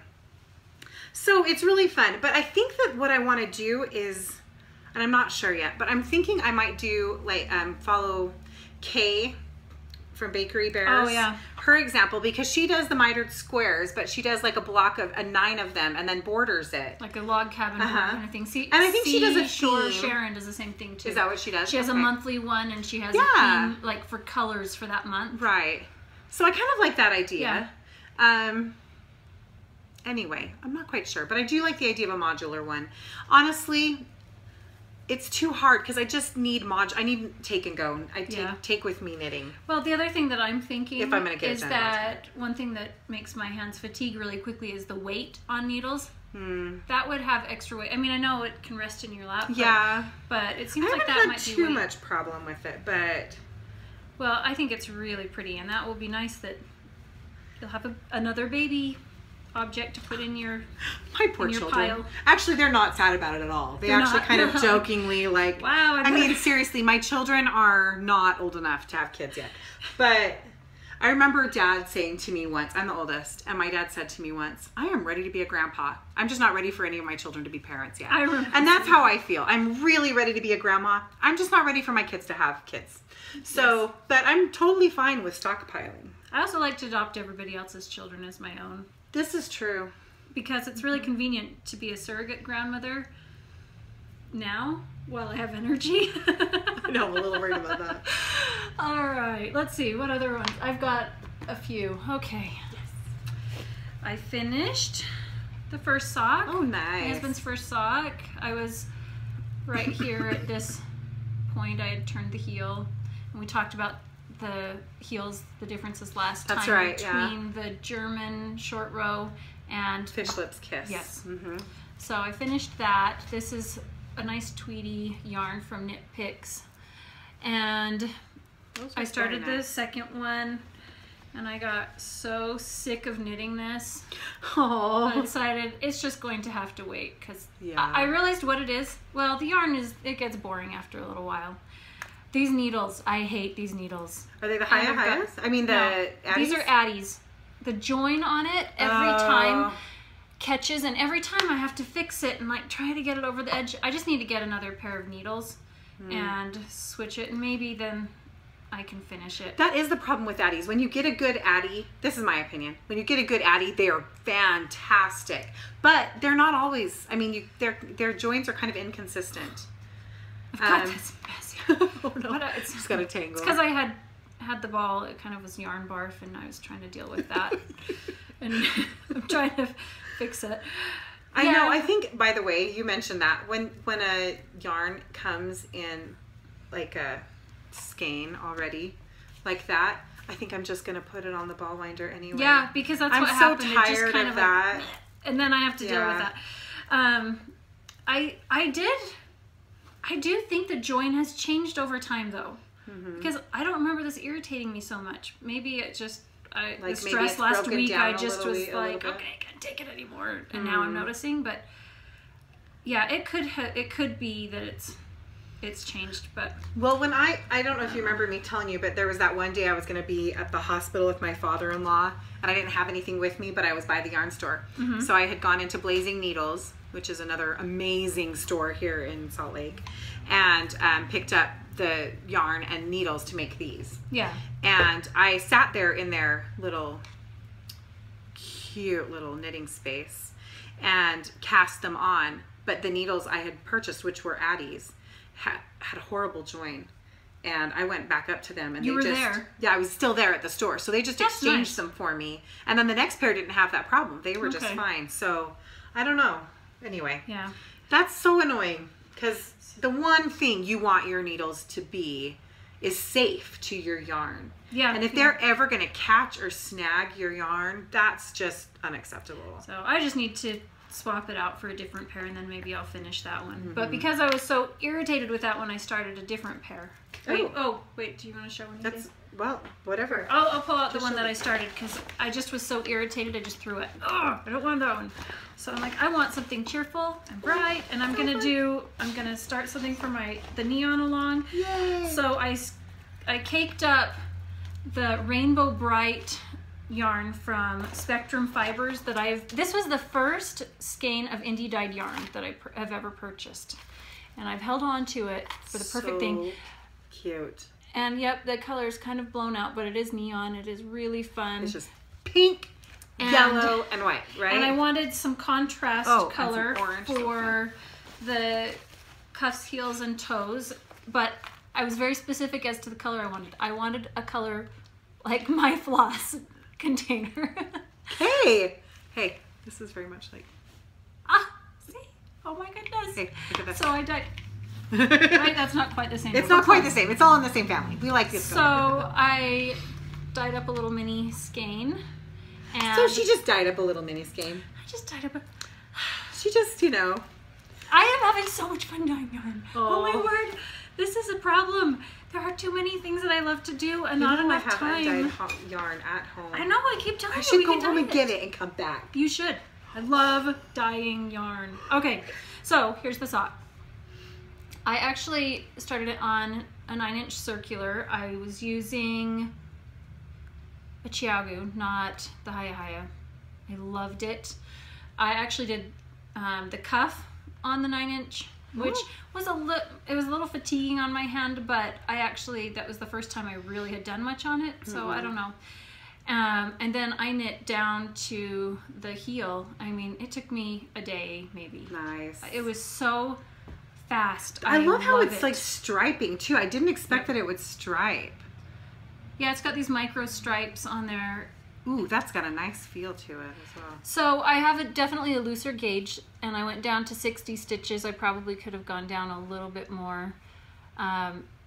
so it's really fun. But I think that what I want to do is, and I'm not sure yet, but I'm thinking I might do like um, follow Kay from Bakery Bears. Oh yeah. Her example, because she does the mitered squares, but she does like a block of a nine of them and then borders it. Like a log cabin uh-huh. kind of thing. See, and I think she does a Shore theme. Sharon does the same thing too. Is that what she does? She has okay. a monthly one, and she has yeah. a theme like for colors for that month. Right. So I kind of like that idea. Yeah. Um. Anyway, I'm not quite sure, but I do like the idea of a modular one. Honestly, it's too hard because I just need mod. I need take and go. I take Yeah. take with me knitting. Well, the other thing that I'm thinking If I'm gonna get it is done, that one thing that makes my hands fatigue really quickly is the weight on needles. Hmm. That would have extra weight. I mean, I know it can rest in your lap. But, Yeah. But it seems I like haven't that had might too be weight. much problem with it, but Well, I think it's really pretty, and that will be nice that you'll have a, another baby object to put in your my poor in your children. pile. Actually, they're not sad about it at all. They They're actually not? kind of jokingly like, Wow, I I mean, seriously, my children are not old enough to have kids yet. But I remember Dad saying to me once, I'm the oldest, and my dad said to me once, I am ready to be a grandpa. I'm just not ready for any of my children to be parents yet. I remember. And that's how I feel. I'm really ready to be a grandma. I'm just not ready for my kids to have kids. So, Yes. but I'm totally fine with stockpiling. I also like to adopt everybody else's children as my own. This is true. Because it's really convenient to be a surrogate grandmother now while I have energy. I know, I'm a little worried about that. All right, let's see. What other ones? I've got a few. Okay. Yes. I finished the first sock. Oh, nice. My husband's first sock. I was right here at this point. I had turned the heel. And we talked about the heels, the differences last That's time right, between yeah. the German short row and Fish Lips Kiss. Yes. Mm-hmm. So I finished that. This is a nice tweedy yarn from Knit Picks. And I started the second one, and I got so sick of knitting this. Oh. I decided it's just going to have to wait, because Yeah. I, I realized what it is. Well, the yarn is, it gets boring after a little while. These needles, I hate these needles. Are they the Haya Hayas? I mean the No, Addies? these are Addies. The join on it every Oh. time catches, and every time I have to fix it and like try to get it over the edge. I just need to get another pair of needles mm. and switch it, and maybe then I can finish it. That is the problem with Addies. When you get a good Addie, this is my opinion, when you get a good Addie, they are fantastic. But they're not always, I mean, you, their their joins are kind of inconsistent. I've got Um, this mess. oh no, But, uh, it's just got a tangle. It's because I had had the ball, it kind of was yarn barf, and I was trying to deal with that. And I'm trying to fix it. I Yeah. know, I think, by the way, you mentioned that when, when a yarn comes in like a skein already, like that, I think I'm just going to put it on the ball winder anyway. Yeah, because that's I'm what so happened. tired it just kind of of that. Like, and then I have to deal Yeah. with that. Um, I I did, I do think the join has changed over time though. Mm-hmm. Because I don't remember this irritating me so much. Maybe it just, I, Like the maybe stress it's last broken week, down I a just little was bit- a little like, bit. okay, I can't take it anymore. And now I'm noticing, but yeah, it could ha- it could be that it's it's changed, but Well, when I, I don't know if you remember me telling you, but there was that one day I was going to be at the hospital with my father-in-law, and I didn't have anything with me, but I was by the yarn store. Mm-hmm. So I had gone into Blazing Needles, which is another amazing store here in Salt Lake, and um, picked up the yarn and needles to make these. yeah. And I sat there in their little cute little knitting space and cast them on, but the needles I had purchased, which were Addies, had, had a horrible join. And I went back up to them, and You they were just, there. Yeah, I was still there at the store. So they just That's exchanged nice. them for me. And then the next pair didn't have that problem. They were just Okay. fine. So I don't know. Anyway, Yeah. that's so annoying, because the one thing you want your needles to be is safe to your yarn. Yeah. And if yeah. they're ever going to catch or snag your yarn, that's just unacceptable. So I just need to swap it out for a different pair, and then maybe I'll finish that one. Mm-hmm. But because I was so irritated with that one, I started a different pair. Wait, Oh. oh, wait, do you want to show anything? That's, well, whatever. I'll, I'll pull out the Just one show that me. I started, because I just was so irritated, I just threw it. Oh, I don't want that one. So I'm like, I want something cheerful and bright, and I'm gonna do, I'm gonna start something for my, the neon along. Yay! So I, I caked up the Rainbow Bright yarn from Spectrum Fibers that I've, this was the first skein of indie dyed yarn that I pur- have ever purchased. And I've held on to it for the perfect so thing. Cute. And yep, the color is kind of blown out, but it is neon. It is really fun. It's just pink, And- yellow, and white, right? And I wanted some contrast Oh, and some color orange, for the cuffs, heels, and toes. But I was very specific as to the color I wanted. I wanted a color like my floss container. Hey! Hey, this is very much like... Ah, see? Oh my goodness. Hey, look at this. So I dyed. Right, that's not quite the same. It's but not we're quite close. the same. It's all in the same family. We like this. So I dyed up a little mini skein. And So she just dyed up a little mini skein. I just dyed up a... She just, you know... I am having so much fun dyeing yarn. Oh my Aw. word. This is a problem. There are too many things that I love to do and You not know enough I have time. undyed ho- yarn at home. I know, I keep telling I you should we go can home dye and get it and come back. You should. I love dyeing yarn. Okay, so here's the sock. I actually started it on a nine inch circular. I was using a Chiagu, not the Haya Haya. I loved it. I actually did um, the cuff on the nine inch, which Ooh. was a little, it was a little fatiguing on my hand, but I actually, that was the first time I really had done much on it, so Mm-hmm. I don't know. Um, and then I knit down to the heel. I mean, it took me a day, maybe. Nice. It was so fast. I, love how it's it. like striping too. I didn't expect that it would stripe. Yeah, it's got these micro stripes on there. Ooh, that's got a nice feel to it as well. So I have a, definitely a looser gauge, and I went down to sixty stitches. I probably could have gone down a little bit more. Um,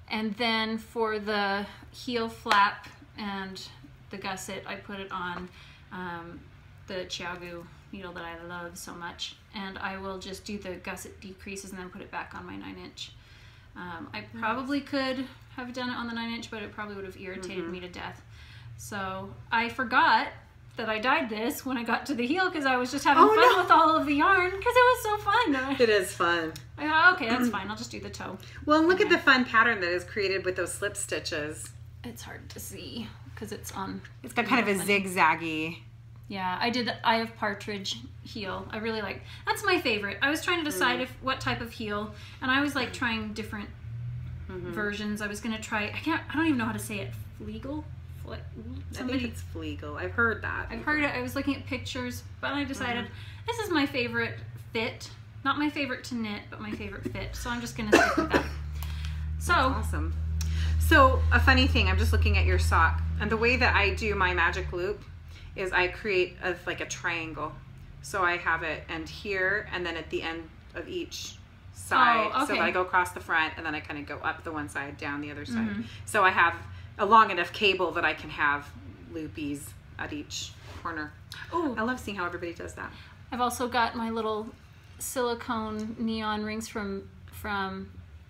And then for the heel flap and the gusset, I put it on um, the Chiagu needle that I love so much. And I will just do the gusset decreases and then put it back on my nine inch. Um, I probably could have done it on the nine inch, but it probably would have irritated mm-hmm. me to death. So I forgot that I dyed this when I got to the heel because I was just having oh, fun no. with all of the yarn because it was so fun. It is fun. I thought, okay, that's fine. I'll just do the toe. Well, and look okay. at the fun pattern that is created with those slip stitches. It's hard to see because it's on. It's got kind of a zigzaggy. Yeah, I did the Eye of Partridge heel. I really like. That's my favorite. I was trying to decide mm. if what type of heel, and I was like trying different mm-hmm. versions. I was gonna try. I can't. I don't even know how to say it. Fleagle. Fle Somebody, I think it's Fleagle. I've heard that. I've heard it. I was looking at pictures, but I decided mm-hmm. this is my favorite fit. Not my favorite to knit, but my favorite fit. So I'm just gonna stick with that. So That's awesome. So a funny thing. I'm just looking at your sock, and the way that I do my magic loop is I create a, like a triangle. So I have it end here and then at the end of each side. Oh, okay. So I go across the front and then I kind of go up the one side, down the other side. Mm-hmm. So I have a long enough cable that I can have loopies at each corner. Oh, I love seeing how everybody does that. I've also got my little silicone neon rings from, from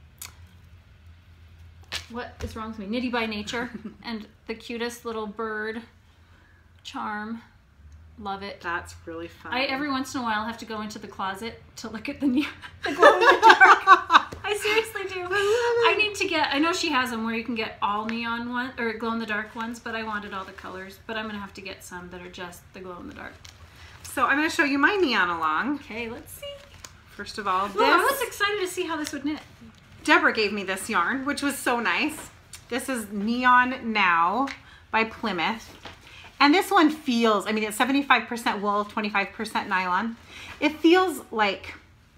what is wrong with me? Knitty by Nature. And the cutest little bird charm. Love it. That's really fun. I every once in a while have to go into the closet to look at the, the glow in the dark. I seriously do. I, I need to get, I know she has them where you can get all neon one or glow in the dark ones, but I wanted all the colors, but I'm going to have to get some that are just the glow in the dark. So I'm going to show you my neon along. Okay, let's see. First of all, this. Oh, I was excited to see how this would knit. Deborah gave me this yarn, which was so nice. This is Neon Now by Plymouth. And this one feels, I mean, it's seventy-five percent wool, twenty-five percent nylon. It feels like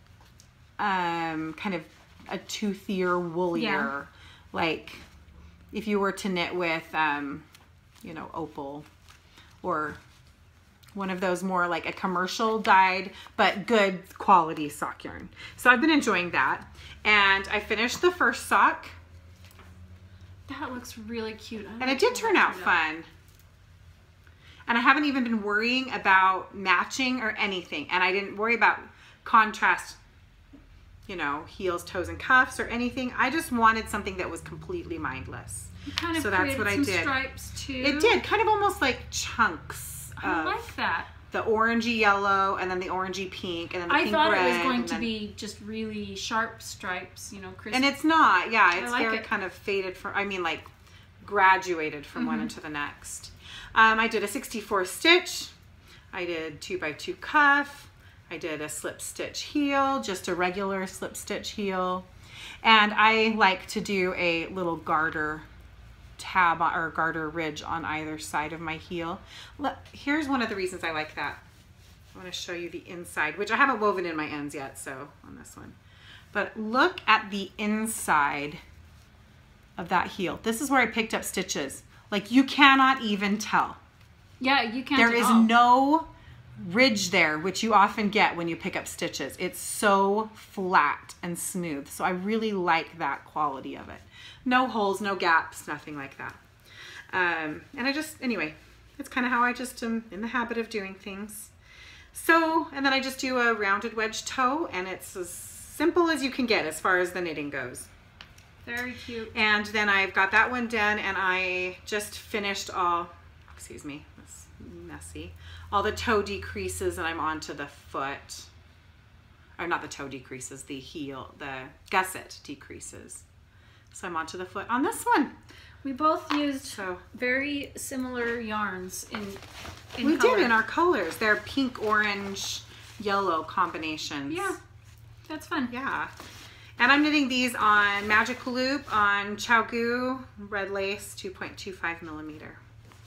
um, kind of a toothier, woolier, yeah. like if you were to knit with, um, you know, opal or one of those more like a commercial dyed, but good quality sock yarn. So I've been enjoying that. And I finished the first sock. That looks really cute. And it did turn out fun. And I haven't even been worrying about matching or anything. And I didn't worry about contrast, you know, heels, toes, and cuffs or anything. I just wanted something that was completely mindless. It kind of so that's what I did. Stripes too. It did, kind of almost like chunks. I like that. The orangey yellow and then the orangey pink and then the I pink thought red. it was going and to then... be just really sharp stripes, you know, crisp. And it's not, yeah, it's like very it. kind of faded from, I mean like graduated from mm-hmm. one into the next. Um, I did a sixty-four stitch. I did two by two cuff. I did a slip stitch heel, just a regular slip stitch heel. And I like to do a little garter tab or garter ridge on either side of my heel. Look, here's one of the reasons I like that. I want to show you the inside, which I haven't woven in my ends yet, so on this one. But look at the inside of that heel. This is where I picked up stitches. Like you cannot even tell. Yeah, you can't. There is no ridge there, which you often get when you pick up stitches. It's so flat and smooth. So I really like that quality of it. No holes, no gaps, nothing like that. Um, and I just, anyway, it's kind of how I just am in the habit of doing things. So, and then I just do a rounded wedge toe, and it's as simple as you can get as far as the knitting goes. Very cute. And then I've got that one done, and I just finished all, excuse me, that's messy, all the toe decreases, and I'm on to the foot, or not the toe decreases, the heel, the gusset decreases. So I'm onto the foot on this one. We both used so, very similar yarns in, in We color. did in our colors. They're pink, orange, yellow combinations. Yeah, that's fun. Yeah. And I'm knitting these on Magic Loop on Chiagu red lace two point two five millimeter.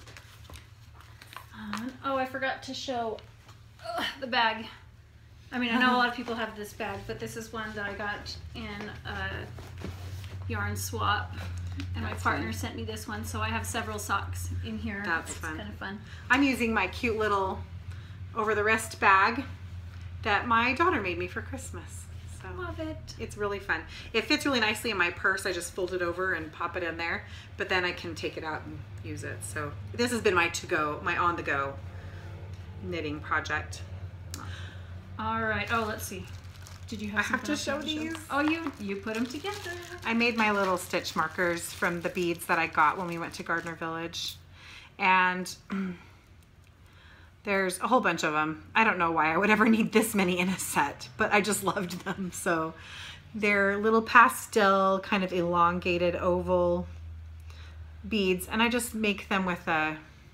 Um, oh, I forgot to show uh, the bag. I mean, I know a lot of people have this bag, but this is one that I got in a yarn swap. And That's my partner fun. sent me this one, so I have several socks in here. That's it's fun. kind of fun. I'm using my cute little over the wrist bag that my daughter made me for Christmas. So love it. It's really fun. It fits really nicely in my purse. I just fold it over and pop it in there, but then I can take it out and use it. So this has been my to-go, my on-the-go knitting project. All right. Oh, let's see. Did you have I have to show to these. Show? Oh, you you put them together. I made my little stitch markers from the beads that I got when we went to Gardner Village, and there's a whole bunch of them. I don't know why I would ever need this many in a set, but I just loved them. So they're little pastel, kind of elongated oval beads, and I just make them with a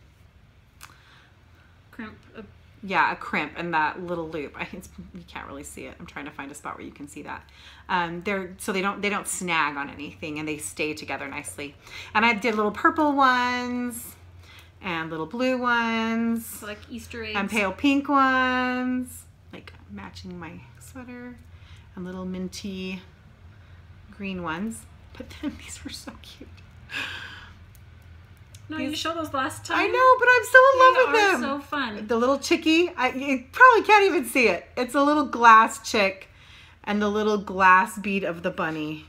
crimp. A yeah, a crimp and that little loop. I think you can't really see it. I'm trying to find a spot where you can see that. Um, they're so they don't they don't snag on anything, and they stay together nicely. And I did little purple ones and little blue ones, so like Easter eggs, and pale pink ones, like matching my sweater, and little minty green ones. But then these were so cute. No, these, you showed those last time. I know, but I'm so in love they with them. They are so fun. The little chickie, I, you probably can't even see it. It's a little glass chick and the little glass bead of the bunny.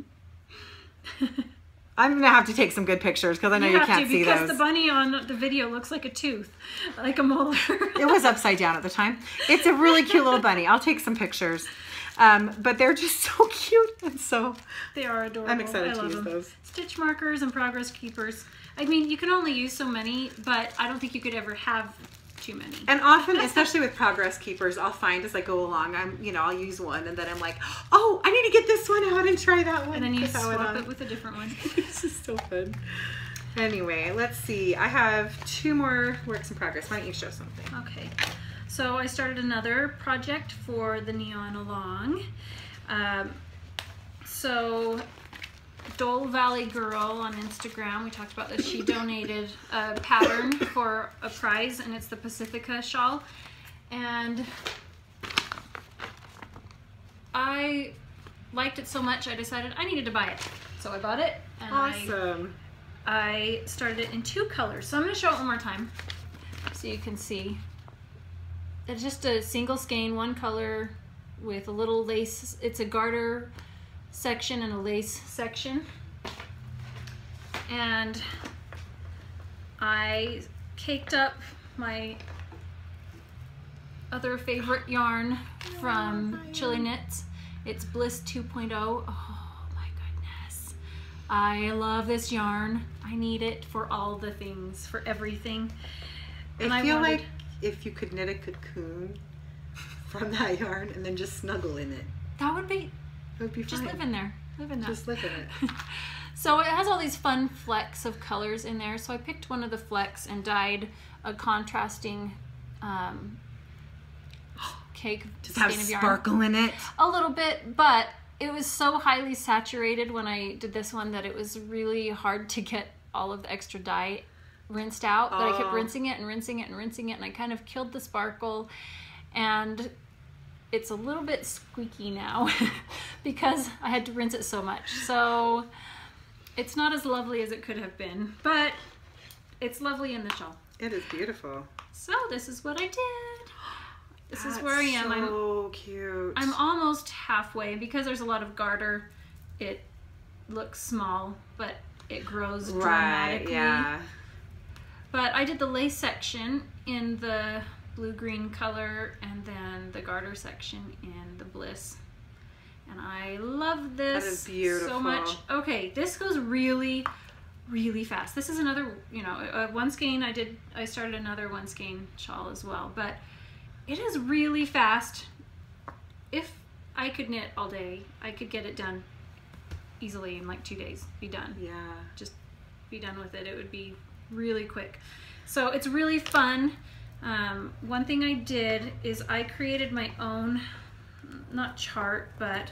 I'm gonna have to take some good pictures because I know you, you can't to, see because those. Because the bunny on the video looks like a tooth, like a molar. It was upside down at the time. It's a really cute little bunny. I'll take some pictures. Um, but they're just so cute, and so they are adorable. I'm excited I to love use them. those. Stitch markers and progress keepers. I mean, you can only use so many, but I don't think you could ever have too many. And often, especially with progress keepers, I'll find as I go along, I'm, you know, I'll use one, and then I'm like, oh, I need to get this one out and try that one. And then you Put that one swap on. it with a different one. This is so fun. Anyway, let's see. I have two more works in progress. Why don't you show something? Okay. So I started another project for the Neon Along. Um, so Dole Valley Girl on Instagram, we talked about this, she donated a pattern for a prize, and it's the Pacifica shawl, and I liked it so much I decided I needed to buy it, so I bought it, and Awesome. I, I started it in two colors. So I'm going to show it one more time so you can see. It's just a single skein, one color, with a little lace. It's a garter section and a lace section. And I caked up my other favorite yarn from Chili Knits. It's Bliss two point oh. Oh my goodness. I love this yarn. I need it for all the things, for everything. And I I feel wanted... like if you could knit a cocoon from that yarn and then just snuggle in it. That would be, it would be fine. just live in there. Live in that. Just live in it. So it has all these fun flecks of colors in there. So I picked one of the flecks and dyed a contrasting um, cake Just have skein of yarn. sparkle in it. A little bit, but it was so highly saturated when I did this one that it was really hard to get all of the extra dye rinsed out. But I kept Oh. rinsing it and rinsing it and rinsing it, and I kind of killed the sparkle. And it's a little bit squeaky now because I had to rinse it so much. So it's not as lovely as it could have been, but it's lovely in the shawl. It is beautiful. So this is what I did. This That's is where I am. so I'm, cute. I'm almost halfway. Because there's a lot of garter, it looks small, but it grows right, dramatically. yeah. But I did the lace section in the blue-green color, and then the garter section in the Bliss. And I love this That is beautiful. so much. Okay, this goes really, really fast. This is another, you know, uh, one skein. I did. I started another one skein shawl as well, but it is really fast. If I could knit all day, I could get it done easily in like two days. Be done. Yeah. Just be done with it. It would be really quick. So it's really fun. Um, one thing I did is I created my own, not chart, but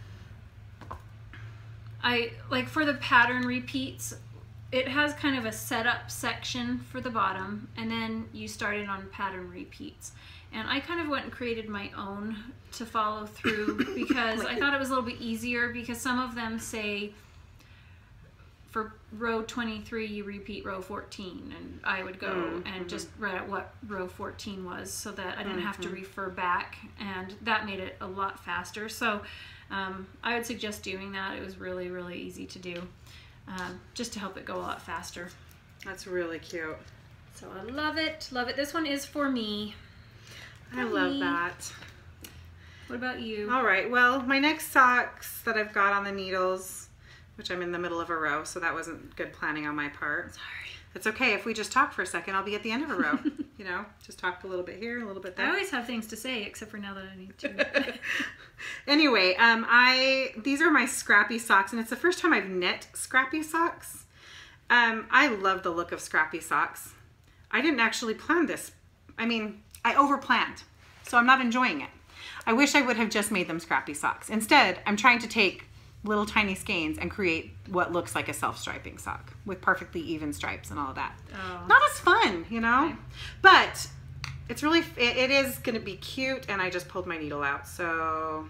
I, like for the pattern repeats, it has kind of a setup section for the bottom, and then you started on pattern repeats. And I kind of went and created my own to follow through because I thought it was a little bit easier, because some of them say for row twenty-three, you repeat row fourteen, and I would go mm-hmm. and just write out what row fourteen was so that I didn't mm-hmm. have to refer back, and that made it a lot faster. So um, I would suggest doing that. It was really, really easy to do, um, just to help it go a lot faster. That's really cute. So I love it, love it. This one is for me. I love that. What about you? All right, well, my next socks that I've got on the needles, which I'm in the middle of a row, so that wasn't good planning on my part. Sorry. It's okay. If we just talk for a second, I'll be at the end of a row. You know, just talk a little bit here, a little bit there. I always have things to say, except for now that I need to. Anyway, um, I these are my scrappy socks, and it's the first time I've knit scrappy socks. Um, I love the look of scrappy socks. I didn't actually plan this. I mean, I overplanned, so I'm not enjoying it. I wish I would have just made them scrappy socks. Instead, I'm trying to take little tiny skeins and create what looks like a self-striping sock with perfectly even stripes and all of that. Oh. Not as fun, you know? Okay. But it's really, it, it is going to be cute, and I just pulled my needle out, so.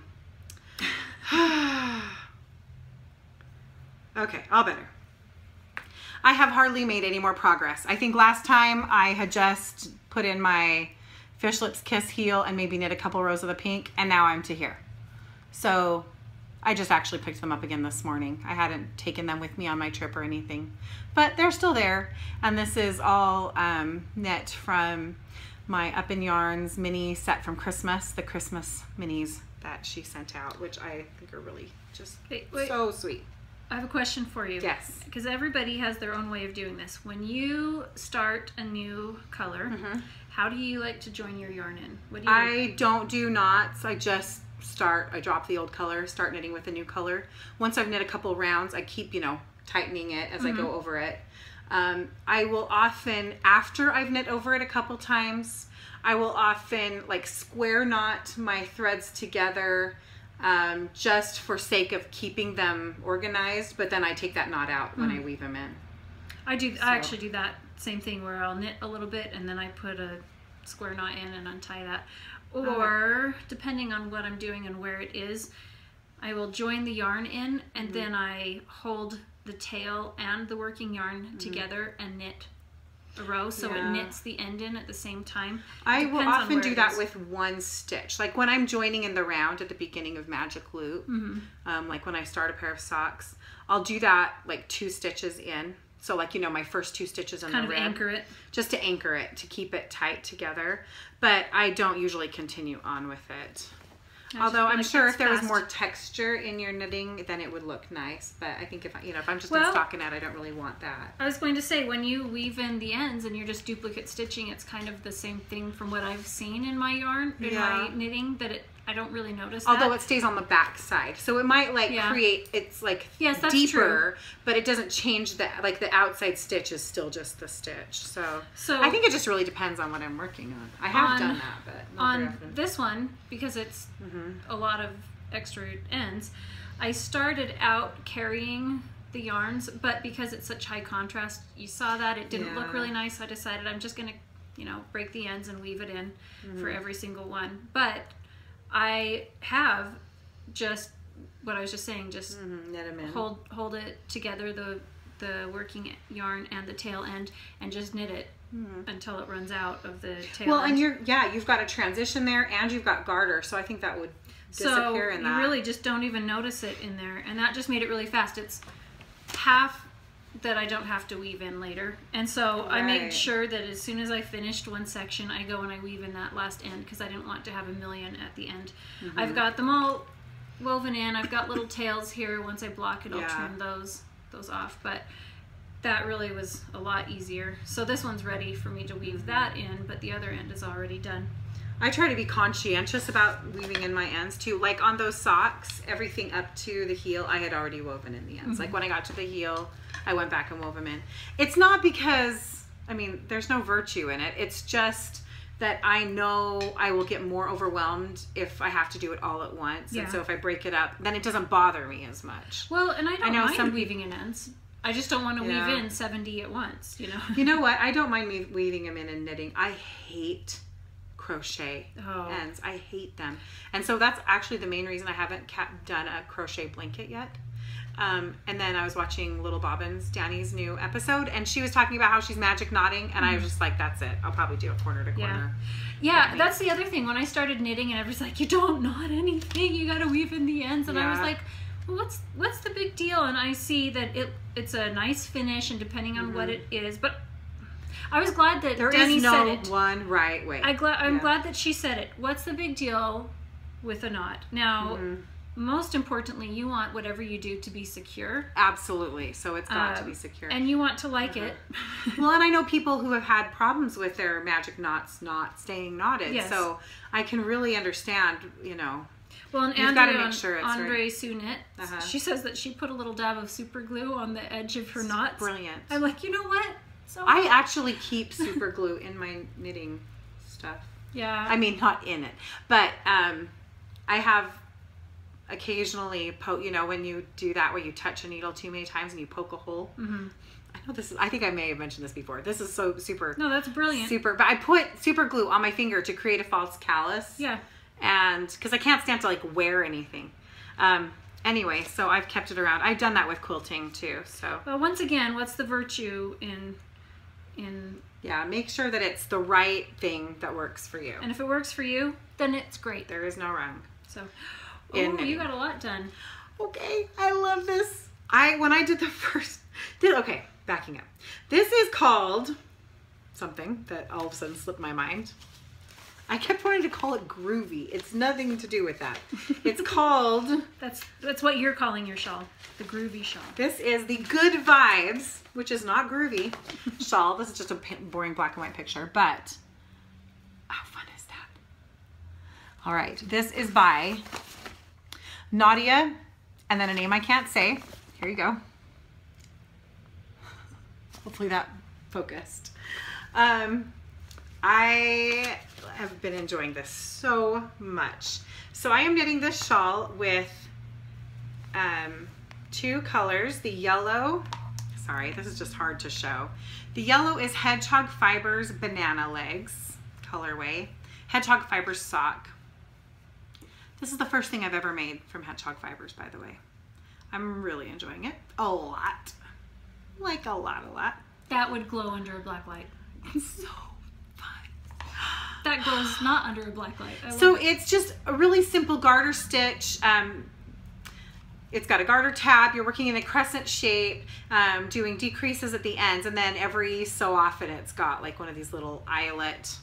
Okay, all better. I have hardly made any more progress. I think last time I had just put in my Fish Lips Kiss heel and maybe knit a couple rows of the pink, and now I'm to here. So I just actually picked them up again this morning. I hadn't taken them with me on my trip or anything, but they're still there. And this is all um, knit from my Up in Yarns mini set from Christmas, the Christmas minis that she sent out, which I think are really just wait, wait. so sweet. I have a question for you. Yes. Because everybody has their own way of doing this. When you start a new color, mm-hmm. how do you like to join your yarn in? What do you I do? don't do knots. I just start, I drop the old color, start knitting with a new color. Once I've knit a couple rounds, I keep, you know, tightening it as mm-hmm. I go over it. Um, I will often, after I've knit over it a couple times, I will often like square knot my threads together um, just for sake of keeping them organized, but then I take that knot out when mm. I weave them in. I do. So. I actually do that same thing where I'll knit a little bit and then I put a square knot in and untie that. Or uh, depending on what I'm doing and where it is, I will join the yarn in and mm-hmm. then I hold the tail and the working yarn mm-hmm. together and knit a row, so yeah. it knits the end in at the same time. I will often do that with one stitch. Like when I'm joining in the round at the beginning of Magic Loop, mm-hmm. um, like when I start a pair of socks, I'll do that like two stitches in. So like, you know, my first two stitches in kind the rib. Kind of anchor it. Just to anchor it, to keep it tight together. But I don't usually continue on with it. I Although I'm like sure if there fast. was more texture in your knitting, then it would look nice. But I think if I, you know, if I'm just well, in stockinette, I don't really want that. I was going to say, when you weave in the ends and you're just duplicate stitching, it's kind of the same thing from what I've seen in my yarn, in yeah. my knitting, that it, I don't really notice Although that. it stays on the back side. So it might like yeah. create, it's like yes, that's deeper, true. but it doesn't change the, like the outside stitch is still just the stitch. So, so I think it just really depends on what I'm working on. I have on, done that, but not on very often. This one, because it's mm-hmm. a lot of extra ends, I started out carrying the yarns, but because it's such high contrast, you saw that it didn't yeah. look really nice. I decided I'm just gonna, you know, break the ends and weave it in mm-hmm. for every single one. But I have just what I was just saying, just mm-hmm. knit 'em in. hold hold it together, the the working yarn and the tail end, and just knit it mm-hmm. until it runs out of the tail well, end. and you're yeah, you've got a transition there, and you've got garter, so I think that would disappear so in that. You really just don't even notice it in there, and that just made it really fast. It's half that I don't have to weave in later, and so right. I made sure that as soon as I finished one section, I go and I weave in that last end, because I didn't want to have a million at the end. Mm-hmm. I've got them all woven in. I've got little tails here. Once I block it, I'll yeah. trim those those off, but that really was a lot easier. So this one's ready for me to weave that in, but the other end is already done. I try to be conscientious about weaving in my ends too. Like on those socks, everything up to the heel, I had already woven in the ends. Mm-hmm. Like when I got to the heel, I went back and wove them in. It's not because, I mean, there's no virtue in it. It's just that I know I will get more overwhelmed if I have to do it all at once. Yeah. And so if I break it up, then it doesn't bother me as much. Well, and I don't I know mind some, weaving in ends. I just don't want to yeah. weave in seventy at once, you know? You know what? I don't mind me weaving them in and knitting. I hate crochet oh. ends. I hate them. And so that's actually the main reason I haven't done a crochet blanket yet, Um, and then I was watching Little Bobbins, Danny's new episode, and she was talking about how she's magic knotting, and mm. I was just like, that's it. I'll probably do a corner to corner. Yeah, yeah, that's the other thing. When I started knitting, and everyone's like, you don't knot anything. You got to weave in the ends. And yeah. I was like, well, what's what's the big deal? And I see that it it's a nice finish, and depending on mm-hmm. what it is, but I was glad that there Danny is no said it. one right way. I gla- I'm yeah. glad that she said it. What's the big deal with a knot? Now, mm-hmm. most importantly, you want whatever you do to be secure. Absolutely. So it's got uh, to be secure. And you want to like uh-huh. it. Well, and I know people who have had problems with their magic knots not staying knotted. Yes. So I can really understand, you know. Well, and You've Andrea, got to make sure it's Andre right. Sunit, uh-huh. she says that she put a little dab of super glue on the edge of her knots. Brilliant. I'm like, you know what? So I actually keep super glue in my knitting stuff. Yeah. I mean, not in it, but um, I have occasionally poke, you know, when you do that where you touch a needle too many times and you poke a hole. Mm-hmm. I know this is, I think I may have mentioned this before. This is so super. No, that's brilliant. Super, but I put super glue on my finger to create a false callus. Yeah. And because I can't stand to like wear anything. Um, anyway, so I've kept it around. I've done that with quilting too. So. Well, once again, what's the virtue in, in. Yeah, make sure that it's the right thing that works for you. And if it works for you, then it's great. There is no wrong. So. Oh, you got a lot done. Okay, I love this. I when I did the first, did, okay, backing up. This is called something that all of a sudden slipped my mind. I kept wanting to call it groovy. It's nothing to do with that. It's called. That's that's what you're calling your shawl, the groovy shawl. This is the Good Vibes, which is not groovy shawl. This is just a boring black and white picture, but how fun is that? All right, this is by Nadia, and then a name I can't say. Here you go. Hopefully that focused. Um, I have been enjoying this so much. So I am knitting this shawl with um, two colors. The yellow, sorry, this is just hard to show. The yellow is Hedgehog Fibers Banana Legs colorway. Hedgehog Fibers sock. This is the first thing I've ever made from Hedgehog Fibers, by the way. I'm really enjoying it. A lot. Like a lot, a lot. That would glow under a black light. It's so fun. That glows not under a black light. So it's just a really simple garter stitch. Um, it's got a garter tab. You're working in a crescent shape, um, doing decreases at the ends, and then every so often it's got like one of these little eyelet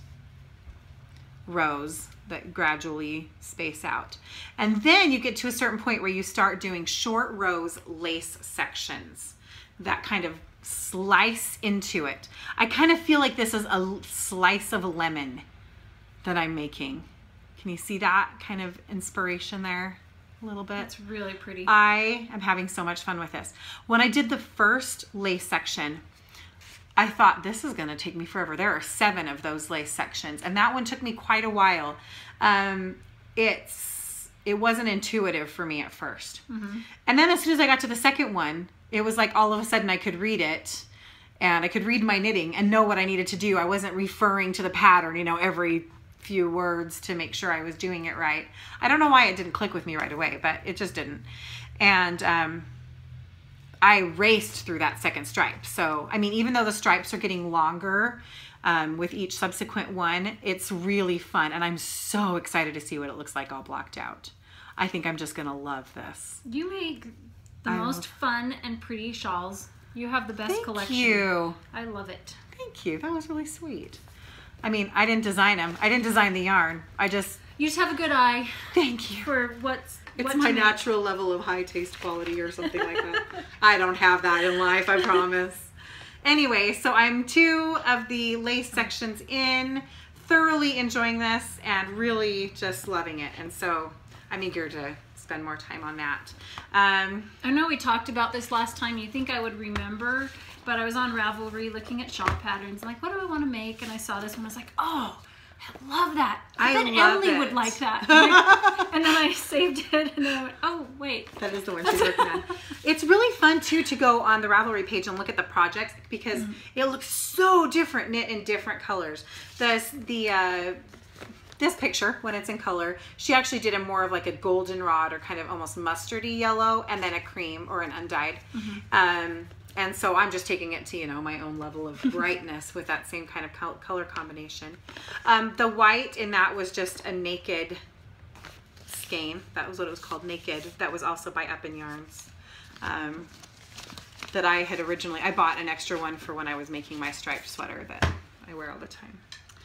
rows that gradually space out. And then you get to a certain point where you start doing short rows lace sections that kind of slice into it. I kind of feel like this is a slice of lemon that I'm making. Can you see that kind of inspiration there a little bit? It's really pretty. I am having so much fun with this. When I did the first lace section, I thought this is going to take me forever. There are seven of those lace sections, and that one took me quite a while. Um, it's it wasn't intuitive for me at first. Mm-hmm. And then as soon as I got to the second one, it was like all of a sudden I could read it, and I could read my knitting and know what I needed to do. I wasn't referring to the pattern, you know, every few words to make sure I was doing it right. I don't know why it didn't click with me right away, but it just didn't. And um, I raced through that second stripe. So, I mean, even though the stripes are getting longer um, with each subsequent one, it's really fun. And I'm so excited to see what it looks like all blocked out. I think I'm just going to love this. You make the I most love... fun and pretty shawls. You have the best Thank collection. Thank you. I love it. Thank you. That was really sweet. I mean, I didn't design them. I didn't design the yarn. I just... You just have a good eye. Thank you. For what's... It's what my natural level of high taste quality or something like that. I don't have that in life, I promise. Anyway, so I'm two of the lace sections in, thoroughly enjoying this and really just loving it. And so I'm eager to spend more time on that. Um, I know we talked about this last time. You think I would remember, but I was on Ravelry looking at shawl patterns. Like, what do I want to make? And I saw this one. I was like, oh, I love that. I, I bet Emily it. would like that. Right? And then I saved it, and then I went, oh, wait. That is the one she's working on. It's really fun, too, to go on the Ravelry page and look at the projects because mm-hmm. it looks so different knit in different colors. The, the uh, this picture when it's in color. She actually did a more of like a goldenrod or kind of almost mustardy yellow, and then a cream or an undyed. Mm-hmm. Um, and so I'm just taking it to, you know, my own level of brightness with that same kind of color combination. Um, the white in that was just a naked skein. That was what it was called, naked. That was also by Up in Yarns. Um, that I had originally, I bought an extra one for when I was making my striped sweater that I wear all the time.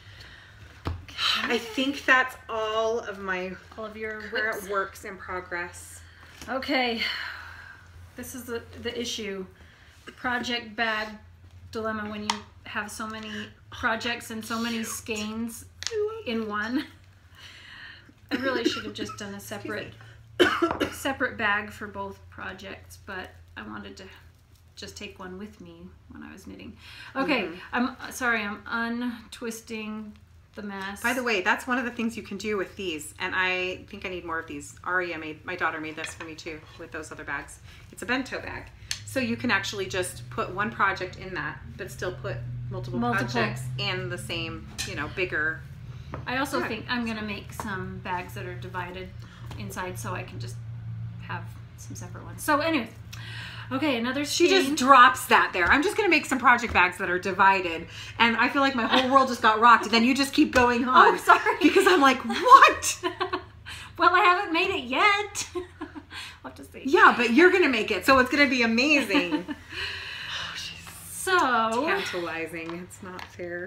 I think that's all of my all of your current whips. works in progress. Okay, this is the, the issue. Project bag dilemma when you have so many projects and so many skeins in one. I really should have just done a separate separate bag for both projects, but I wanted to just take one with me when I was knitting. Okay, mm-hmm. I'm sorry, I'm untwisting the mess. By the way, that's one of the things you can do with these, and I think I need more of these. Aria made, my daughter made this for me too with those other bags. It's a bento bag, so you can actually just put one project in that, but still put multiple, multiple. projects in the same, you know, bigger. I also bag. think I'm gonna make some bags that are divided inside, so I can just have some separate ones. So anyways. Okay, another skein. She just drops that there. I'm just going to make some project bags that are divided. And I feel like my whole world just got rocked. And then you just keep going on. Oh, sorry. Because I'm like, what? Well, I haven't made it yet. We'll have to see. Yeah, but you're going to make it. So it's going to be amazing. Oh, she's so tantalizing. It's not fair.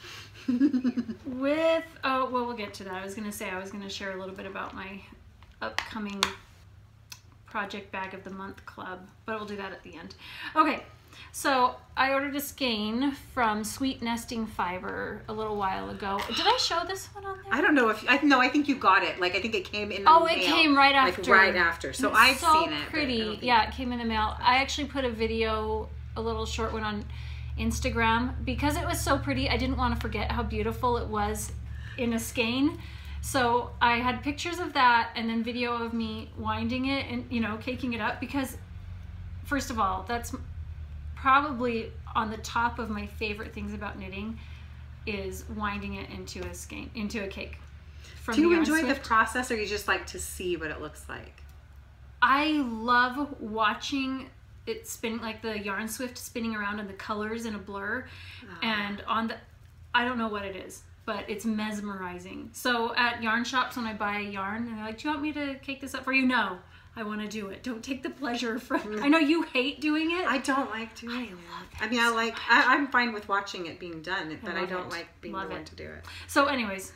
With, oh, well, we'll get to that. I was going to say, I was going to share a little bit about my upcoming Project Bag of the Month Club, but we'll do that at the end. Okay, so I ordered a skein from Sweet Nesting Fiber a little while ago. Did I show this one on there? I don't know if, I no, I think you got it. Like, I think it came in the oh, mail. Oh, it came right after. Like, right after. So it's I've so seen it. pretty. Yeah, it came in the mail. I actually put a video, a little short one on Instagram. Because it was so pretty, I didn't want to forget how beautiful it was in a skein. So I had pictures of that and then video of me winding it and, you know, caking it up, because first of all, that's probably on the top of my favorite things about knitting is winding it into a skein, into a cake. From Do you enjoy Swift. the process, or you just like to see what it looks like? I love watching it spinning, like the Yarn Swift spinning around and the colors in a blur. Oh. And on the, I don't know what it is, but it's mesmerizing. So at yarn shops, when I buy a yarn, and they're like, do you want me to cake this up for you? No, I want to do it. Don't take the pleasure from, I know you hate doing it. I don't like doing I it. I mean, I like, I, I'm fine with watching it being done, but I, I don't it. like being love the one it. to do it. So anyways,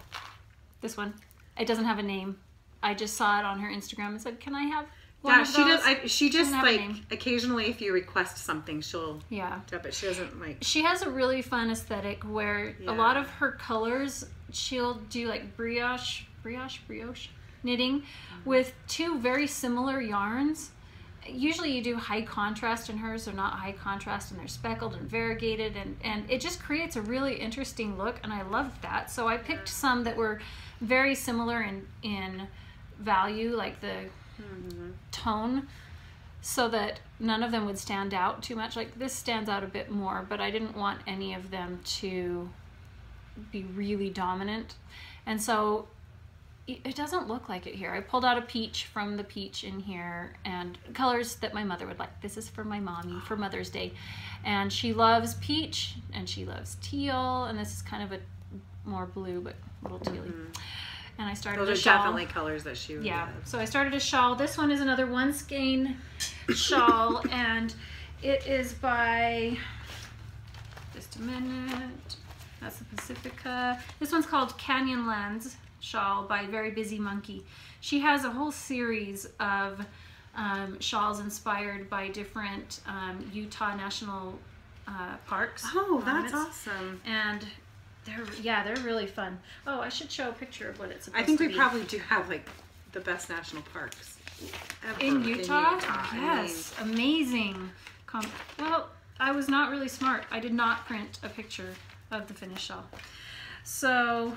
this one, it doesn't have a name. I just saw it on her Instagram and said, can I have one yeah, of she those? does. I, she just like occasionally, if you request something, she'll yeah. do it. But she doesn't like. She has a really fun aesthetic where yeah. a lot of her colors, she'll do like brioche, brioche, brioche knitting mm-hmm. with two very similar yarns. Usually you do high contrast in hers. They're not high contrast, and they're speckled and variegated, and and it just creates a really interesting look. And I loved that. So I picked some that were very similar in in value, like the. Mm-hmm. tone, so that none of them would stand out too much. Like this stands out a bit more, but I didn't want any of them to be really dominant, and so it doesn't look like it here. I pulled out a peach from the peach in here, and colors that my mother would like. This is for my mommy for Mother's Day, and she loves peach and she loves teal, and this is kind of a more blue but a little tealy. Mm-hmm. And I started Those a are shawl. definitely colors that she would Yeah, love. So I started a shawl. This one is another one skein shawl, and it is by, just a minute, that's the Pacifica. This one's called Canyonlands Shawl by Very Busy Monkey. She has a whole series of um, shawls inspired by different um, Utah National uh, Parks. Oh, that's awesome. And They're, yeah, they're really fun. Oh, I should show a picture of what it's supposed I think to we be. probably do have like the best national parks ever in Utah. In Utah. Yes, I mean, amazing. Com well, I was not really smart. I did not print a picture of the finished shawl. So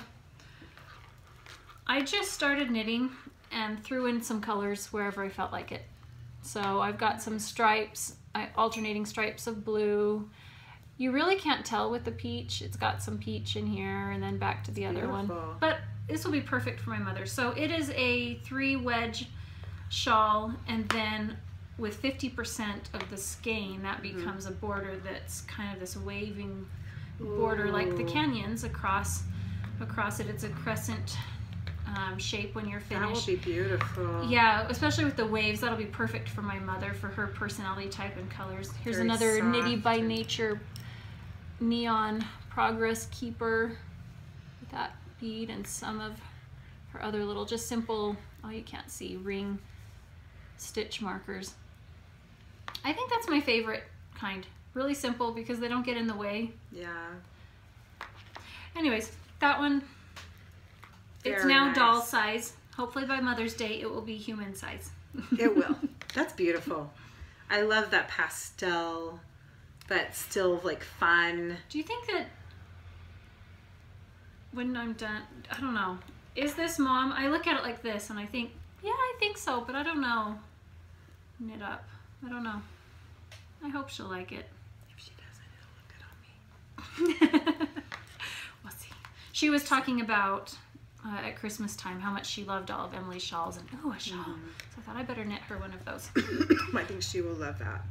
I just started knitting and threw in some colors wherever I felt like it. So I've got some stripes, alternating stripes of blue. You really can't tell with the peach. It's got some peach in here and then back to the other Beautiful. one. But this will be perfect for my mother. So it is a three wedge shawl, and then with fifty percent of the skein, that Mm-hmm. becomes a border that's kind of this waving border Ooh. like the canyons across across it. It's a crescent um, shape when you're finished. That will be beautiful. Yeah, especially with the waves, that'll be perfect for my mother, for her personality type and colors. Here's Very another soft Knitty by and- Nature neon progress keeper with that bead and some of her other little, just simple, oh, you can't see, ring stitch markers. I think that's my favorite kind. Really simple because they don't get in the way. Yeah. Anyways, that one, it's Very now nice. doll size. Hopefully by Mother's Day it will be human size. It will. That's beautiful. I love that pastel, but still like fun. Do you think that when I'm done, I don't know, is this Mom? I look at it like this and I think, yeah, I think so, but I don't know. Knit up. I don't know. I hope she'll like it. If she doesn't, it'll look good on me. We'll see. She was talking about uh, at Christmas time how much she loved all of Emily's shawls, and oh, a shawl. Mhm. So I thought I better knit her one of those. I think she will love that.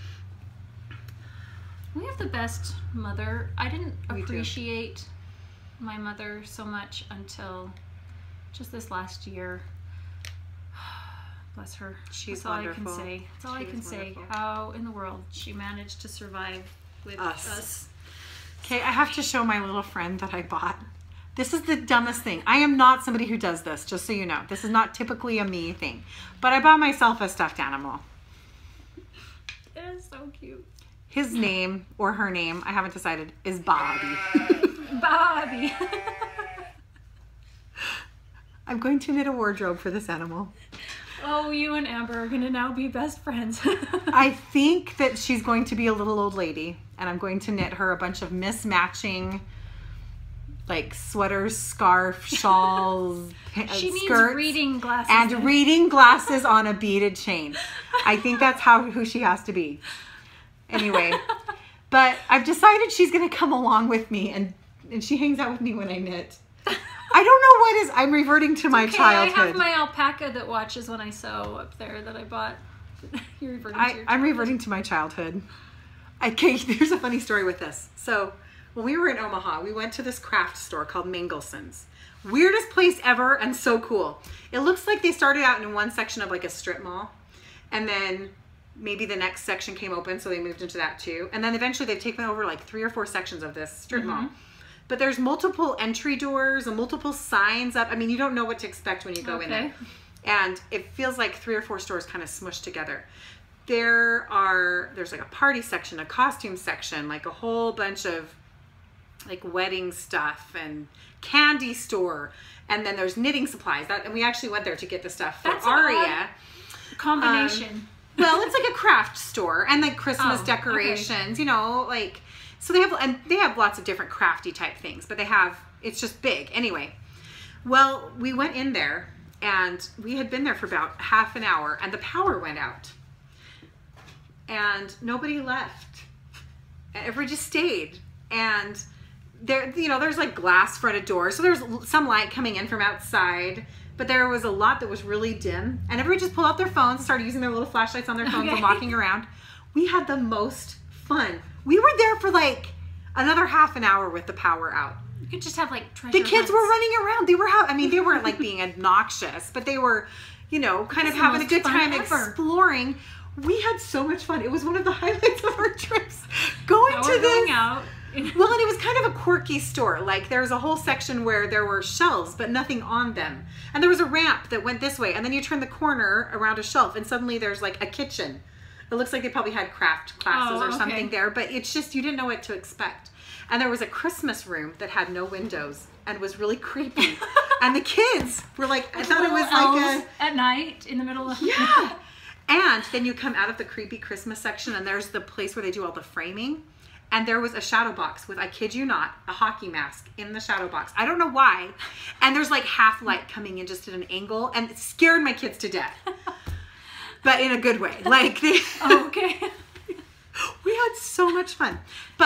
We have the best mother. I didn't We do. appreciate my mother so much until just this last year. Bless her. She's That's all wonderful. I can say. That's all She I can is say. wonderful. How in the world she managed to survive with Us. us. Okay, I have to show my little friend that I bought. This is the dumbest thing. I am not somebody who does this, just so you know. This is not typically a me thing. But I bought myself a stuffed animal. It is so cute. His name, or her name, I haven't decided, is Bobby. Bobby. I'm going to knit a wardrobe for this animal. Oh, you and Amber are gonna now be best friends. I think that she's going to be a little old lady, and I'm going to knit her a bunch of mismatching, like sweaters, scarf, shawls, pa- She needs skirts, reading glasses. and reading glasses on a beaded chain. I think that's how who she has to be. Anyway, but I've decided she's going to come along with me, and and she hangs out with me when I knit. I don't know what is. I'm reverting to my okay, childhood. I have my alpaca that watches when I sew up there that I bought. You're reverting to I, your I'm childhood. reverting to my childhood. Okay, there's a funny story with this. So when we were in Omaha, we went to this craft store called Mangelson's. Weirdest place ever and so cool. It looks like they started out in one section of like a strip mall, and then maybe the next section came open, so they moved into that too. And then eventually they've taken over like three or four sections of this strip Mm-hmm. mall. But there's multiple entry doors and multiple signs up. I mean, you don't know what to expect when you go in Okay. there. And it feels like three or four stores kind of smushed together. There are, there's like a party section, a costume section, like a whole bunch of like wedding stuff and candy store. And then there's knitting supplies. That, and we actually went there to get the stuff for That's an Aria. Combination. Um, well, it's like a craft store and like Christmas Oh, okay. decorations, you know, like, so they have, and they have lots of different crafty type things, but they have, it's just big. Anyway, well, we went in there and we had been there for about half an hour and the power went out and nobody left. Everybody just stayed. And there, you know, there's like glass fronted doors. So there's some light coming in from outside, but there was a lot that was really dim and everybody just pulled out their phones and started using their little flashlights on their phones Okay. and walking around. We had the most fun. We were there for like another half an hour with the power out. You could just have like treasure The kids hunts. were running around. They were, ha- I mean, they weren't like being obnoxious, but they were, you know, kind It's of the having a most good fun time ever. exploring. We had so much fun. It was one of the highlights of our trips. Going Now to we're this. going out. Well, and it was kind of a quirky store. Like there was a whole section where there were shelves, but nothing on them. And there was a ramp that went this way. And then you turn the corner around a shelf and suddenly there's like a kitchen. It looks like they probably had craft classes Oh, or something okay. there, but it's just, you didn't know what to expect. And there was a Christmas room that had no windows and was really creepy. And the kids were like, I thought it was like a, at night in the middle of yeah. And then you come out of the creepy Christmas section and there's the place where they do all the framing. And there was a shadow box with, I kid you not, a hockey mask in the shadow box. I don't know why. And there's like half light coming in just at an angle and it scared my kids to death. But in a good way. Like they, Oh, okay. we had so much fun. But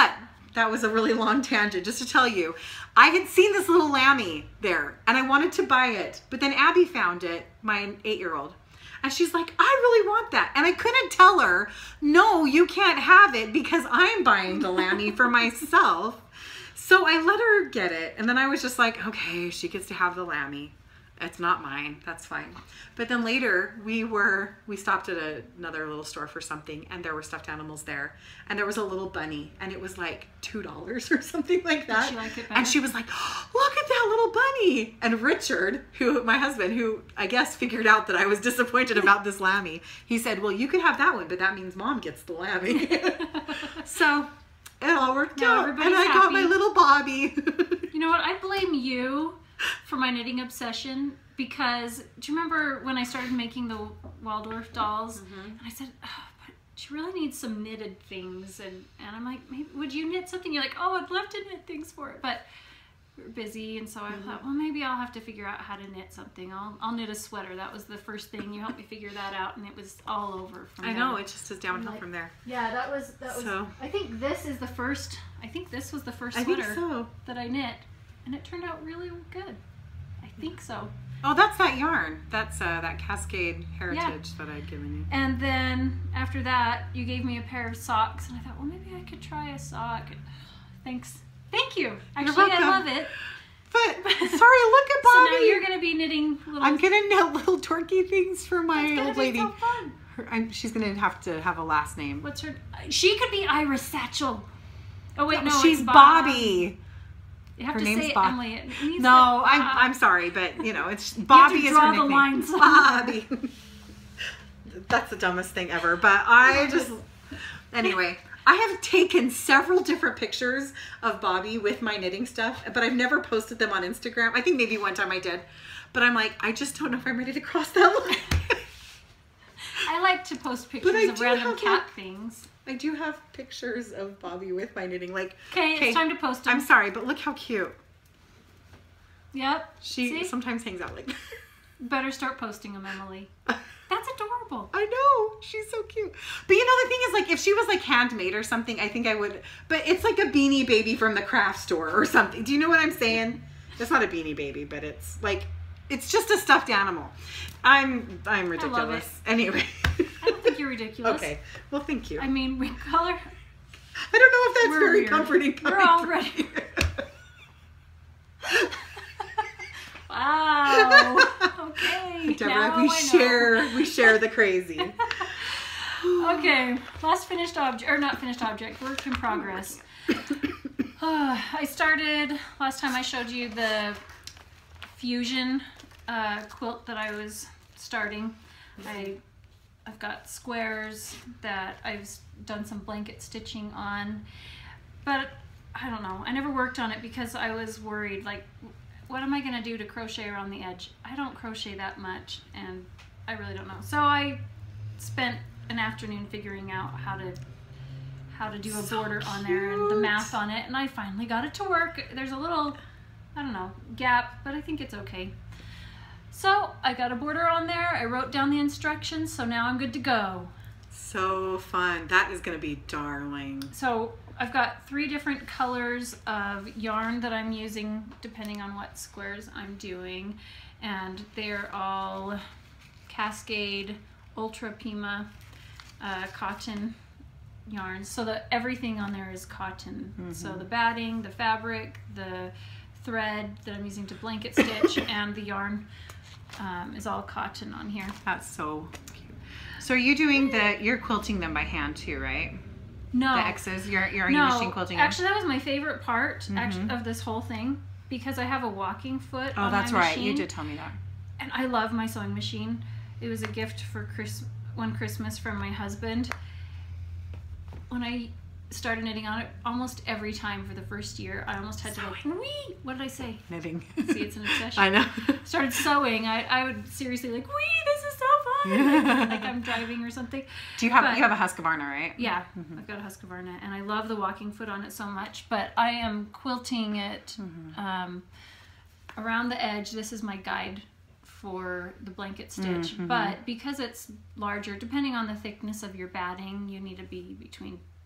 that was a really long tangent. Just to tell you, I had seen this little lammy there and I wanted to buy it, but then Abby found it, my eight-year-old. And she's like, I really want that. And I couldn't tell her, no, you can't have it because I'm buying the lammy for myself. So I let her get it. And then I was just like, okay, she gets to have the lammy. It's not mine. That's fine. But then later we were, we stopped at a, another little store for something and there were stuffed animals there. And there was a little bunny and it was like two dollars or something like that. Did she like it better? And she was like, oh, look at that little bunny. And Richard, who, my husband, who I guess figured out that I was disappointed about this lammy, he said, well, you could have that one, but that means mom gets the lammy. So it all worked Now out. And everybody's I got happy. my little Bobby. You know what? I blame you for my knitting obsession because do you remember when I started making the Waldorf dolls? Mm-hmm. And I said, oh, but she really needs some knitted things. And, and I'm like, maybe, would you knit something? You're like, oh, I'd love to knit things for it. But we were busy. And so I mm-hmm. thought, well, maybe I'll have to figure out how to knit something. I'll, I'll knit a sweater. That was the first thing. You helped me figure that out. And it was all over from I there. know. It just is downhill like, from there. Yeah, that was, that was, So. I think this is the first, I think this was the first I sweater think so. that I knit. And it turned out really good. I think so. Oh, that's that yarn. That's uh, that Cascade Heritage yeah. that I'd given you. And then after that, you gave me a pair of socks, and I thought, well, maybe I could try a sock. Thanks. Thank you. Actually, I love it. But, sorry, look at Bobby. So now you're going to be knitting little... I'm going to knit little twerky things for my That's old lady. Be so fun. Her, I'm, she's going to have to have a last name. What's her... She could be Iris Satchel. Oh, wait, no, she's it's Bobby. You have her to name's say it, Bob. Emily. It needs no, to, I'm uh, I'm sorry, but you know, it's Bobby you have to is draw her the nickname. lines. Bobby. That's the dumbest thing ever. But I just anyway, I have taken several different pictures of Bobby with my knitting stuff, but I've never posted them on Instagram. I think maybe one time I did, but I'm like, I just don't know if I'm ready to cross that line. I like to post pictures of random cat like, things. I do have pictures of Bobby with my knitting. Like, okay, it's time to post them. I'm sorry, but look how cute. Yep. She See? sometimes hangs out like. Better start posting them, Emily. That's adorable. I know. She's so cute. But you know, the thing is, like, if she was like handmade or something, I think I would. But it's like a Beanie Baby from the craft store or something. Do you know what I'm saying? It's not a Beanie Baby, but it's like, it's just a stuffed animal. I'm I'm ridiculous. I love it. Anyway. I don't think you're ridiculous. Okay. Well, thank you. I mean, we color. I don't know if that's We're very weird. comforting. We're already. Wow. Okay. Deborah, now we I share know. we share the crazy. Okay. Last finished object, or not finished object, work in progress. Uh, I started last time I showed you the fusion uh, quilt that I was starting. I I've got squares that I've done some blanket stitching on, but I don't know. I never worked on it because I was worried, like, what am I going to do to crochet around the edge? I don't crochet that much, and I really don't know. So I spent an afternoon figuring out how to how to do a so border on cute. there and the math on it, and I finally got it to work. There's a little, I don't know, gap, but I think it's okay. So I got a border on there. I wrote down the instructions, so now I'm good to go. So fun. That is going to be darling. So I've got three different colors of yarn that I'm using depending on what squares I'm doing, and they're all Cascade Ultra Pima uh, cotton yarns, so that everything on there is cotton. Mm-hmm. So the batting, the fabric, the thread that I'm using to blanket stitch, and the yarn um, is all cotton on here. That's so cute. So are you doing the, you're quilting them by hand too, right? No. The X's, you're, you're no, machine quilting them? Actually, that was my favorite part Mm-hmm. actually, of this whole thing, because I have a walking foot Oh, on that's my right. machine. You did tell me that. And I love my sewing machine. It was a gift for Chris one Christmas from my husband. When I started knitting on it, almost every time for the first year, I almost had sewing. to go, wee! What did I say? Knitting. See, it's an obsession. I know. Started sewing. I, I would seriously like, wee, this is so fun! like, like I'm driving or something. Do you have, but, you have a Husqvarna, right? Yeah, mm-hmm. I've got a Husqvarna, and I love the walking foot on it so much, but I am quilting it mm-hmm. um, around the edge. This is my guide for the blanket stitch, mm-hmm. but because it's larger, depending on the thickness of your batting, you need to be between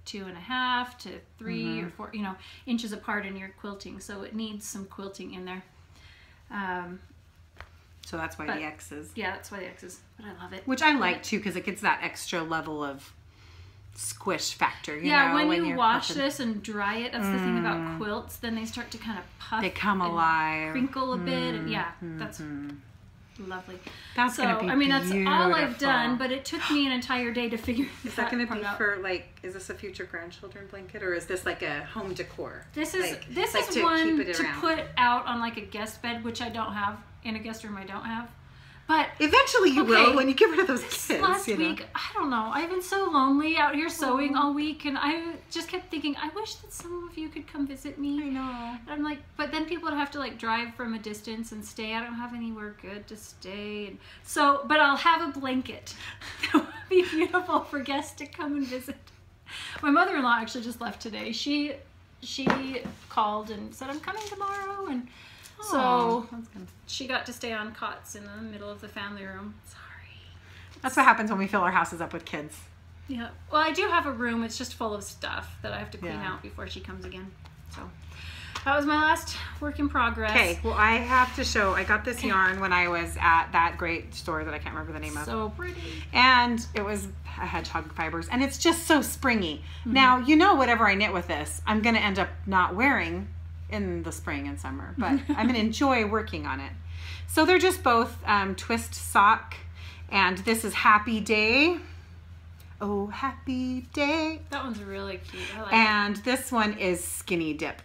two and a half to three Mm-hmm. or four, you know, inches apart in your quilting. So it needs some quilting in there. Um, So that's why but, the X's. Yeah, that's why the X's. But I love it. Which I like too, because it gets that extra level of squish factor. You yeah, know, when, when you you're wash quilting. this and dry it, that's the thing about quilts. Then they start to kind of puff. They come and alive. crinkle a bit, and yeah, Mm-hmm. that's lovely. That's so, gonna be I mean, that's all I've beautiful. done, but it took me an entire day to figure Is that that going to part be out. for like? Is this a future grandchildren blanket, or is this like a home decor? This is like, this like is to one keep it to around. put out on like a guest bed, which I don't have in a guest room. I don't have, but Eventually you Okay. will when you get rid of those this kids. last you know? week, I don't know. I've been so lonely out here sewing all week, and I just kept thinking, I wish that some of you could come visit me. I know. And I'm like, but then people would have to like drive from a distance and stay. I don't have anywhere good to stay, and so. But I'll have a blanket. That would be beautiful for guests to come and visit. My mother-in-law actually just left today. She she called and said, I'm coming tomorrow, and so Aw, that's good. she got to stay on cots in the middle of the family room. Sorry. That's what happens when we fill our houses up with kids. Yeah. Well, I do have a room. It's just full of stuff that I have to clean Yeah. out before she comes again. So that was my last work in progress. Okay, well I have to show, I got this yarn when I was at that great store that I can't remember the name of. So pretty. And it was a hedgehog fibers, and it's just so springy. Mm-hmm. Now, you know, whatever I knit with this, I'm going to end up not wearing in the spring and summer, but I'm going to enjoy working on it. So they're just both um, twist sock, and this is Happy Day. Oh, Happy Day. That one's really cute. I like it. And this one is Skinny Dip.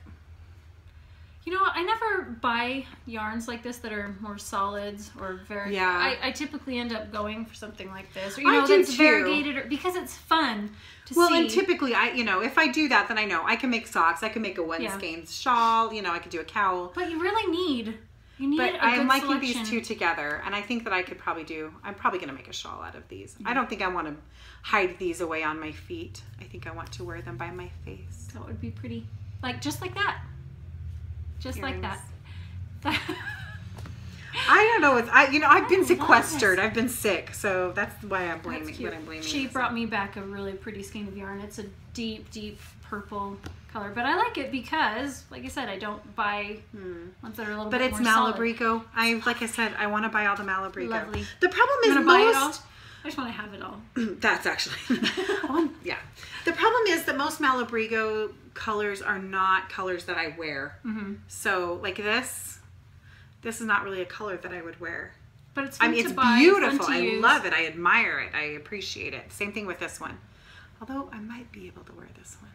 You know what? I never buy yarns like this that are more solids or very. Yeah. I, I typically end up going for something like this, or you I know, do that's too. variegated, or, because it's fun to Well, see. and typically, I you know, if I do that, then I know I can make socks. I can make a one Yeah. skein shawl. You know, I could do a cowl. But you really need. You need But a I'm good liking selection. these two together, and I think that I could probably do. I'm probably going to make a shawl out of these. I don't think I want to hide these away on my feet. I think I want to wear them by my face. That would be pretty, like just like that, just like that. I don't know. It's I. You know, I've been I love sequestered. this. I've been sick, so that's why I'm That's blaming. cute. What I'm blaming. She is brought on- me back a really pretty skein of yarn. It's a deep, deep purple color, but I like it because, like I said, I don't buy ones that are a little But bit it's more solid. Malabrigo. I like I said, I want to buy all the Malabrigo. Lovely. The problem You is want to buy it all? most. I just want to have it all. That's actually. Oh, yeah. The problem is that most Malabrigo colors are not colors that I wear. Mm-hmm. So like this, this is not really a color that I would wear. But it's fun I mean, to it's buy, beautiful. fun to I use. love it. I admire it. I appreciate it. Same thing with this one. Although I might be able to wear this one.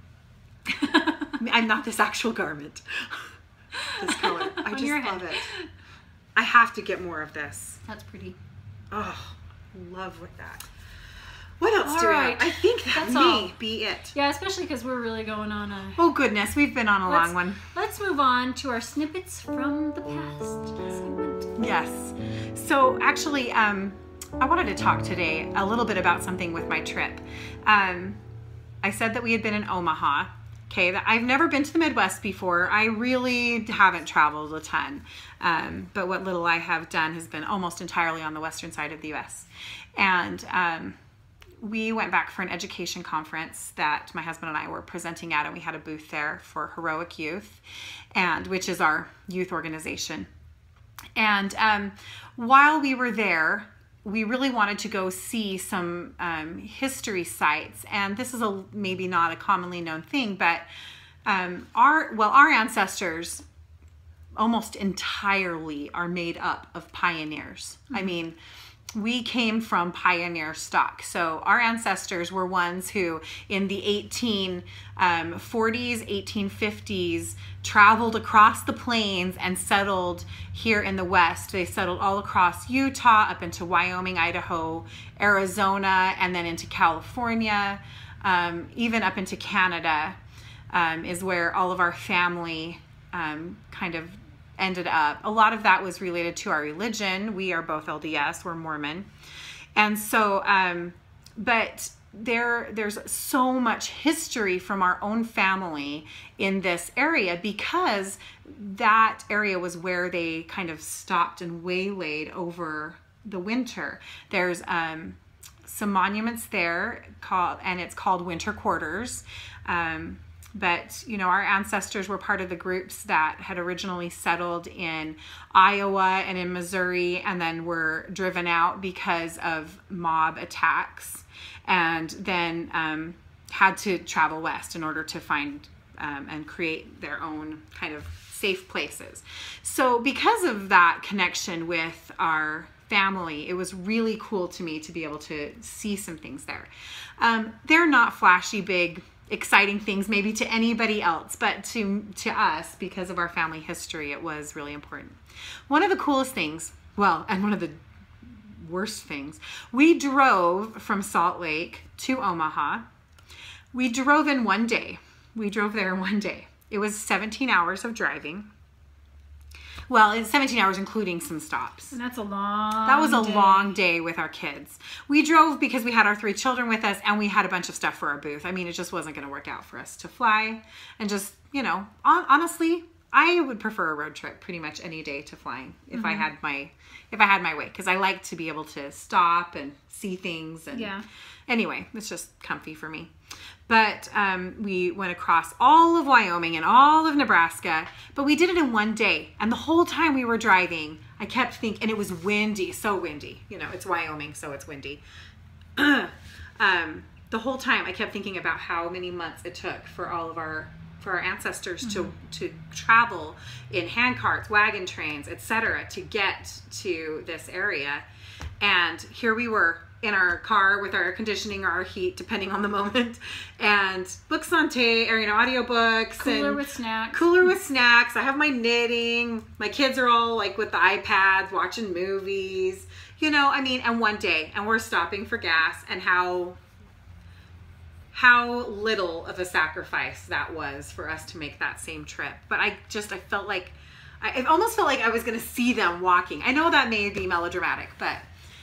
I mean, I'm not this actual garment. This color. I On just your love head. it. I have to get more of this. That's pretty. Oh, love with that. What else All do right. we have? I think that That's may all. be it. Yeah, especially because we're really going on a... Oh goodness, we've been on a Let's- long one. Let's move on to our snippets from the past segment. Yes. So actually, um, I wanted to talk today a little bit about something with my trip. Um, I said that we had been in Omaha. Okay, that I've never been to the Midwest before. I really haven't traveled a ton. Um, but what little I have done has been almost entirely on the western side of the U S. And um, we went back for an education conference that my husband and I were presenting at, and we had a booth there for Heroic Youth, and which is our youth organization. And um, while we were there, we really wanted to go see some um, history sites. And this is a maybe not a commonly known thing, but um, our well, our ancestors almost entirely are made up of pioneers. Mm-hmm. I mean, we came from pioneer stock. So our ancestors were ones who in the eighteen forties, eighteen fifties traveled across the plains and settled here in the West. They settled all across Utah, up into Wyoming, Idaho, Arizona, and then into California, um, even up into Canada um, is where all of our family um, kind of ended up. A lot of that was related to our religion. We are both L D S, we're Mormon. And so, um, but there, there's so much history from our own family in this area because that area was where they kind of stopped and waylaid over the winter. There's um, some monuments there called, and it's called winter quarters. Um, but, you know, our ancestors were part of the groups that had originally settled in Iowa and in Missouri, and then were driven out because of mob attacks, and then um, had to travel west in order to find um, and create their own kind of safe places. So because of that connection with our family, it was really cool to me to be able to see some things there. Um, they're not flashy, big, exciting things maybe to anybody else, but to to us, because of our family history, it was really important. One of the coolest things, well, and one of the worst things, we drove from Salt Lake to Omaha. We drove in one day. We drove there in one day. It was seventeen hours of driving. Well, it's seventeen hours including some stops. And that's a long That was a day. long day with our kids. We drove because we had our three children with us, and we had a bunch of stuff for our booth. I mean, it just wasn't going to work out for us to fly. And just, you know, on, honestly, I would prefer a road trip pretty much any day to flying if mm-hmm. I had my if I had my way, because I like to be able to stop and see things. And yeah. Anyway, it's just comfy for me. But um, we went across all of Wyoming and all of Nebraska, but we did it in one day. And the whole time we were driving, I kept thinking, and it was windy, so windy. You know, it's Wyoming, so it's windy. um, the whole time I kept thinking about how many months it took for all of our for our ancestors mm-hmm. to to travel in hand carts, wagon trains, et cetera, to get to this area. And here we were in our car with our air conditioning or our heat, depending on the moment, and books on tape, or, you know, audiobooks. Cooler and with snacks. Cooler with snacks. I have my knitting. My kids are all like with the iPads, watching movies. You know, I mean, and one day, and we're stopping for gas, and how how little of a sacrifice that was for us to make that same trip. But I just, I felt like, I it almost felt like I was going to see them walking. I know that may be melodramatic, but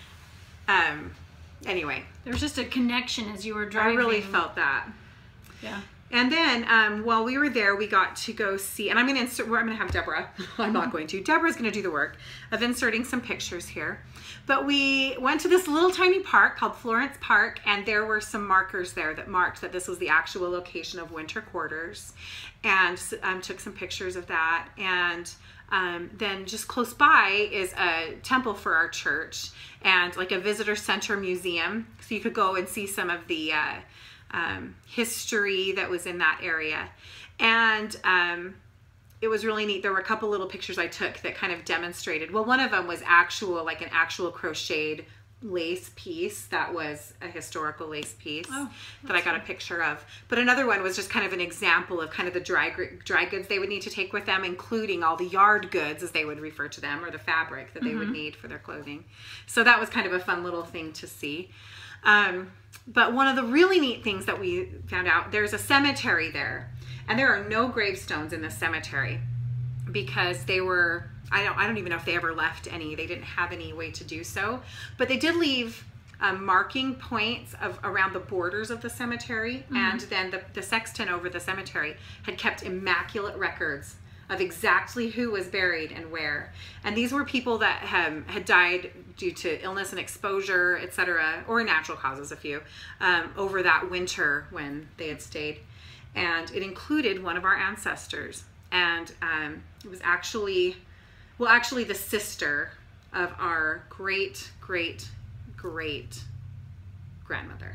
um, anyway. There was just a connection as you were driving. I really felt that. Yeah. And then um, while we were there, we got to go see, and I'm going to insert, I'm going to have Deborah, I'm not going to, Deborah's going to do the work of inserting some pictures here. But we went to this little tiny park called Florence Park, and there were some markers there that marked that this was the actual location of winter quarters, and um, took some pictures of that. And um, then just close by is a temple for our church, and like a visitor center museum, so you could go and see some of the uh, um, history that was in that area. And um, it was really neat. There were a couple little pictures I took that kind of demonstrated. Well, one of them was actual, like an actual crocheted lace piece that was a historical lace piece oh, that I got a picture of. But another one was just kind of an example of kind of the dry dry goods they would need to take with them, including all the yard goods, as they would refer to them, or the fabric that they mm-hmm. would need for their clothing. So that was kind of a fun little thing to see. Um, but one of the really neat things that we found out, there's a cemetery there, and there are no gravestones in the cemetery because they were, I don't, I don't even know if they ever left any. They didn't have any way to do so, but they did leave um, marking points of around the borders of the cemetery, mm-hmm. and then the, the sexton over the cemetery had kept immaculate records of exactly who was buried and where. And these were people that um, had died due to illness and exposure, et cetera, or natural causes, a few, um, over that winter when they had stayed. And it included one of our ancestors. And um, it was actually, well, actually the sister of our great, great, great grandmother.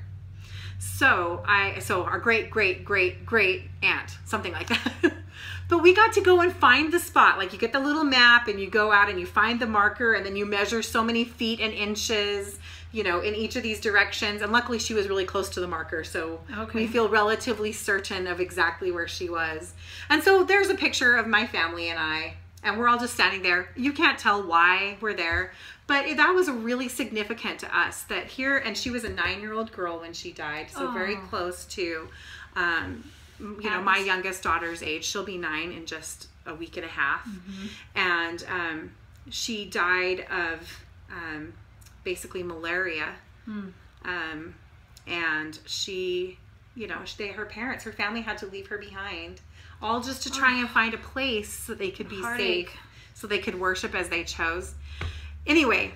So I, so our great, great, great, great aunt, something like that. But we got to go and find the spot. Like, you get the little map and you go out and you find the marker, and then you measure so many feet and inches, you know, in each of these directions. And luckily she was really close to the marker, so okay. we feel relatively certain of exactly where she was. And so there's a picture of my family and I, and we're all just standing there. You can't tell why we're there, but it, that was really significant to us that here, and she was a nine-year-old girl when she died, so oh. very close to, um, you know, my youngest daughter's age. She'll be nine in just a week and a half. Mm-hmm. And um, she died of um, basically malaria. Mm. Um, and she, you know, they, her parents, her family had to leave her behind, all just to try oh. and find a place so they could be Heartache. safe, so they could worship as they chose. Anyway,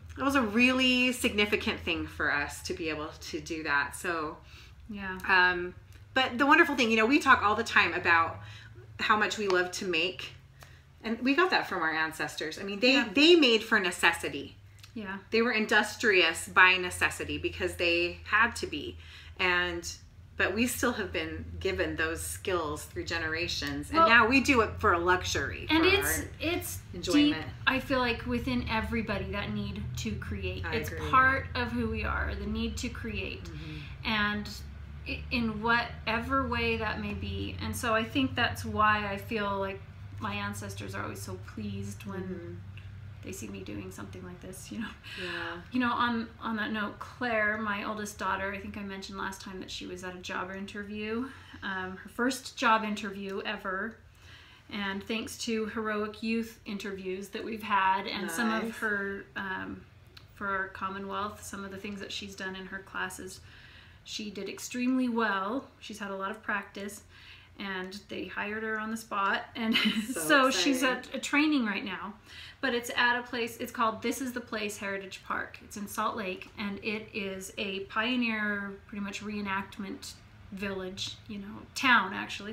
it was a really significant thing for us to be able to do that. So, yeah. Um, but the wonderful thing, you know, we talk all the time about how much we love to make, and we got that from our ancestors. I mean, they, Yeah. they made for necessity. Yeah. They were industrious by necessity because they had to be. And, but we still have been given those skills through generations. And Well, now we do it for a luxury. And for it's, our it's enjoyment. deep, I feel like, within everybody, that need to create. I it's agree. part of who we are, the need to create. Mm-hmm. And i- in whatever way that may be. And so I think that's why I feel like my ancestors are always so pleased when Mm-hmm. they see me doing something like this, you know. Yeah. You know, on on that note, Claire, my oldest daughter, I think I mentioned last time that she was at a job interview, um, her first job interview ever. And thanks to heroic youth interviews that we've had, and some of Nice. her, um, for our Commonwealth, some of the things that she's done in her classes, she did extremely well. She's had a lot of practice, and they hired her on the spot. And So so she's exciting. at a training right now, but it's at a place, it's called This Is the Place Heritage Park. It's in Salt Lake, and it is a pioneer, pretty much reenactment village, you know, town actually.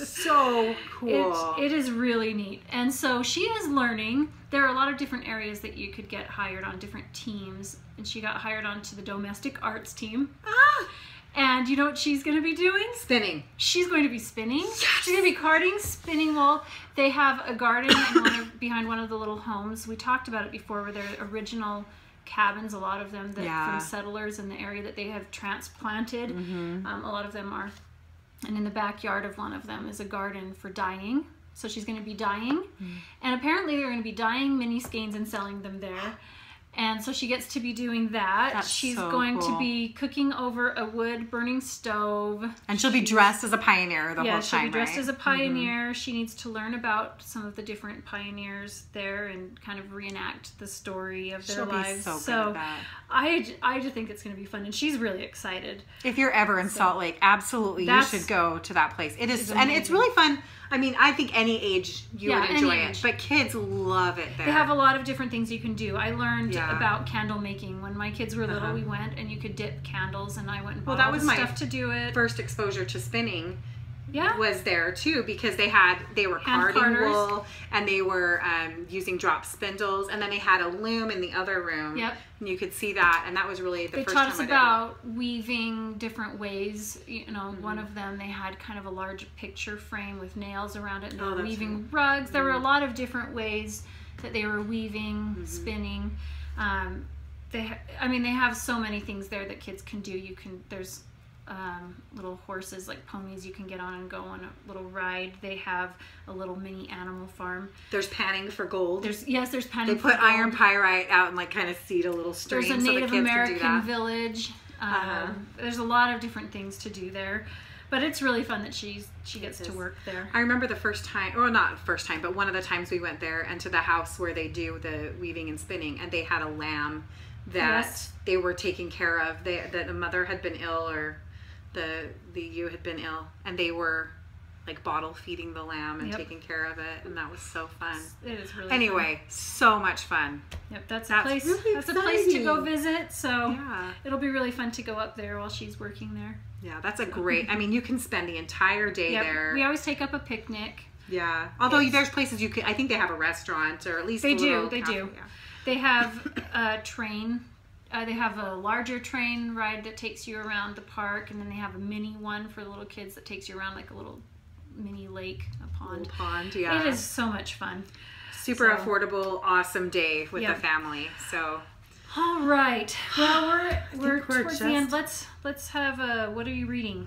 So cool. It, it is really neat. And so she is learning. There are a lot of different areas that you could get hired on, different teams. And she got hired onto the domestic arts team. Ah! And you know what she's going to be doing? Spinning. She's going to be spinning. She's going to be carding, spinning wool. They have a garden in one of, behind one of the little homes. We talked about it before, where they're original cabins, a lot of them that Yeah. from settlers in the area that they have transplanted. Mm-hmm. Um, a lot of them are. And in the backyard of one of them is a garden for dyeing. So she's going to be dyeing. Mm. And apparently they're going to be dyeing mini skeins and selling them there. And so she gets to be doing that. That's She's so going cool. to be cooking over a wood burning stove. And she'll be dressed as a pioneer the yeah, whole she'll time, be dressed right? as a pioneer. She needs to learn about some of the different pioneers there and kind of reenact the story of their She'll lives. be so good so at that. I, j- I just think it's going to be fun, and she's really excited. If you're ever in Salt Lake, absolutely you That's- should go to that place. It is, It's and it's amazing. really fun. I mean, I think any age you Yeah, would any enjoy age. it, but kids love it there. They have a lot of different things you can do. I learned Yeah. about candle making when my kids were little. Uh-huh. We went and you could dip candles, and I went and bought Well, that all was the my stuff to do it. first exposure to spinning. Yeah. Was there too, because they had they were Hand carding carders. wool, and they were um, using drop spindles, and then they had a loom in the other room. Yep. And you could see that, and that was really the They first taught time us I did it. about weaving different ways. You know, Mm-hmm. one of them, they had kind of a large picture frame with nails around it, and they Oh, were that's weaving rugs. There were a Mm-hmm. lot of different ways that they were weaving, spinning. Um, they, ha- I mean, they have so many things there that kids can do. You can, there's um, little horses, like ponies, you can get on and go on a little ride. They have a little mini animal farm. There's panning for gold. There's yes, there's They panning. put for iron gold. pyrite out and like kind of seed a little stream There's a so the Native kids American can do that. village. Um, Uh-huh. There's a lot of different things to do there, but it's really fun that she's she gets It to is. work there. I remember the first time, or not first time, but one of the times we went there and to the house where they do the weaving and spinning, and they had a lamb that Yes. they were taking care of. They, that the mother had been ill, or the the ewe had been ill, and they were like bottle feeding the lamb and Yep. taking care of it, and that was so fun. It is really Anyway, so much fun. fun. Yep, that's, That's a place. really That's a place to go exciting. visit. So Yeah. it'll be really fun to go up there while she's working there. Yeah, that's a great, I mean, you can spend the entire day Yep. there. We always take up a picnic. Yeah. Although It's- there's places you could, I think they have a restaurant, or at least They a do, little they cafe, do. yeah. They have a train. Uh, they have a larger train ride that takes you around the park, and then they have a mini one for the little kids that takes you around like a little mini lake, a pond. Little pond, yeah. It is so much fun. Super So- affordable, awesome day with Yep. the family. So All right. Well, we're we're, think we're towards the just- end. Let's let's have a. What are you reading?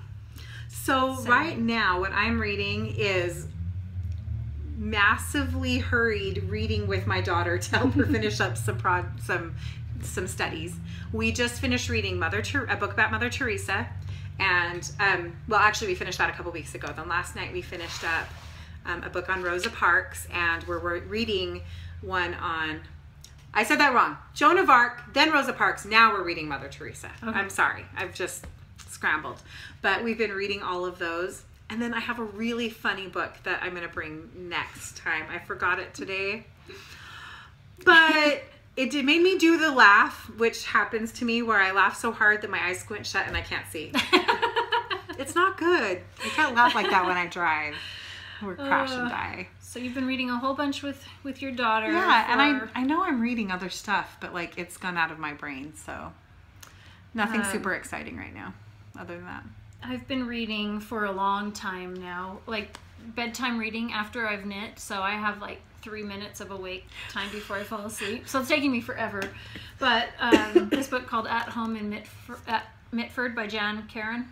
so Same. right now what I'm reading is massively hurried reading with my daughter to help her finish up some prod, some some studies. We just finished reading Mother Ter- a book about Mother Teresa, and um, well, actually we finished that a couple weeks ago. Then last night we finished up um, a book on Rosa Parks, and we're, we're reading one on. I said that wrong. Joan of Arc, then Rosa Parks. Now we're reading Mother Teresa. Okay. I'm sorry. I've just scrambled. But we've been reading all of those. And then I have a really funny book that I'm going to bring next time. I forgot it today. But it did made me do the laugh, which happens to me where I laugh so hard that my eyes squint shut and I can't see. It's not good. I can't laugh like that when I drive or crash uh, and die. So you've been reading a whole bunch with, with your daughter. Yeah, for... and I I know I'm reading other stuff, but like it's gone out of my brain, so nothing um, super exciting right now other than that. I've been reading for a long time now, like bedtime reading after I've knit, so I have like three minutes of awake time before I fall asleep. So it's taking me forever. But um, this book called At Home in Mitford, at Mitford by Jan Karen.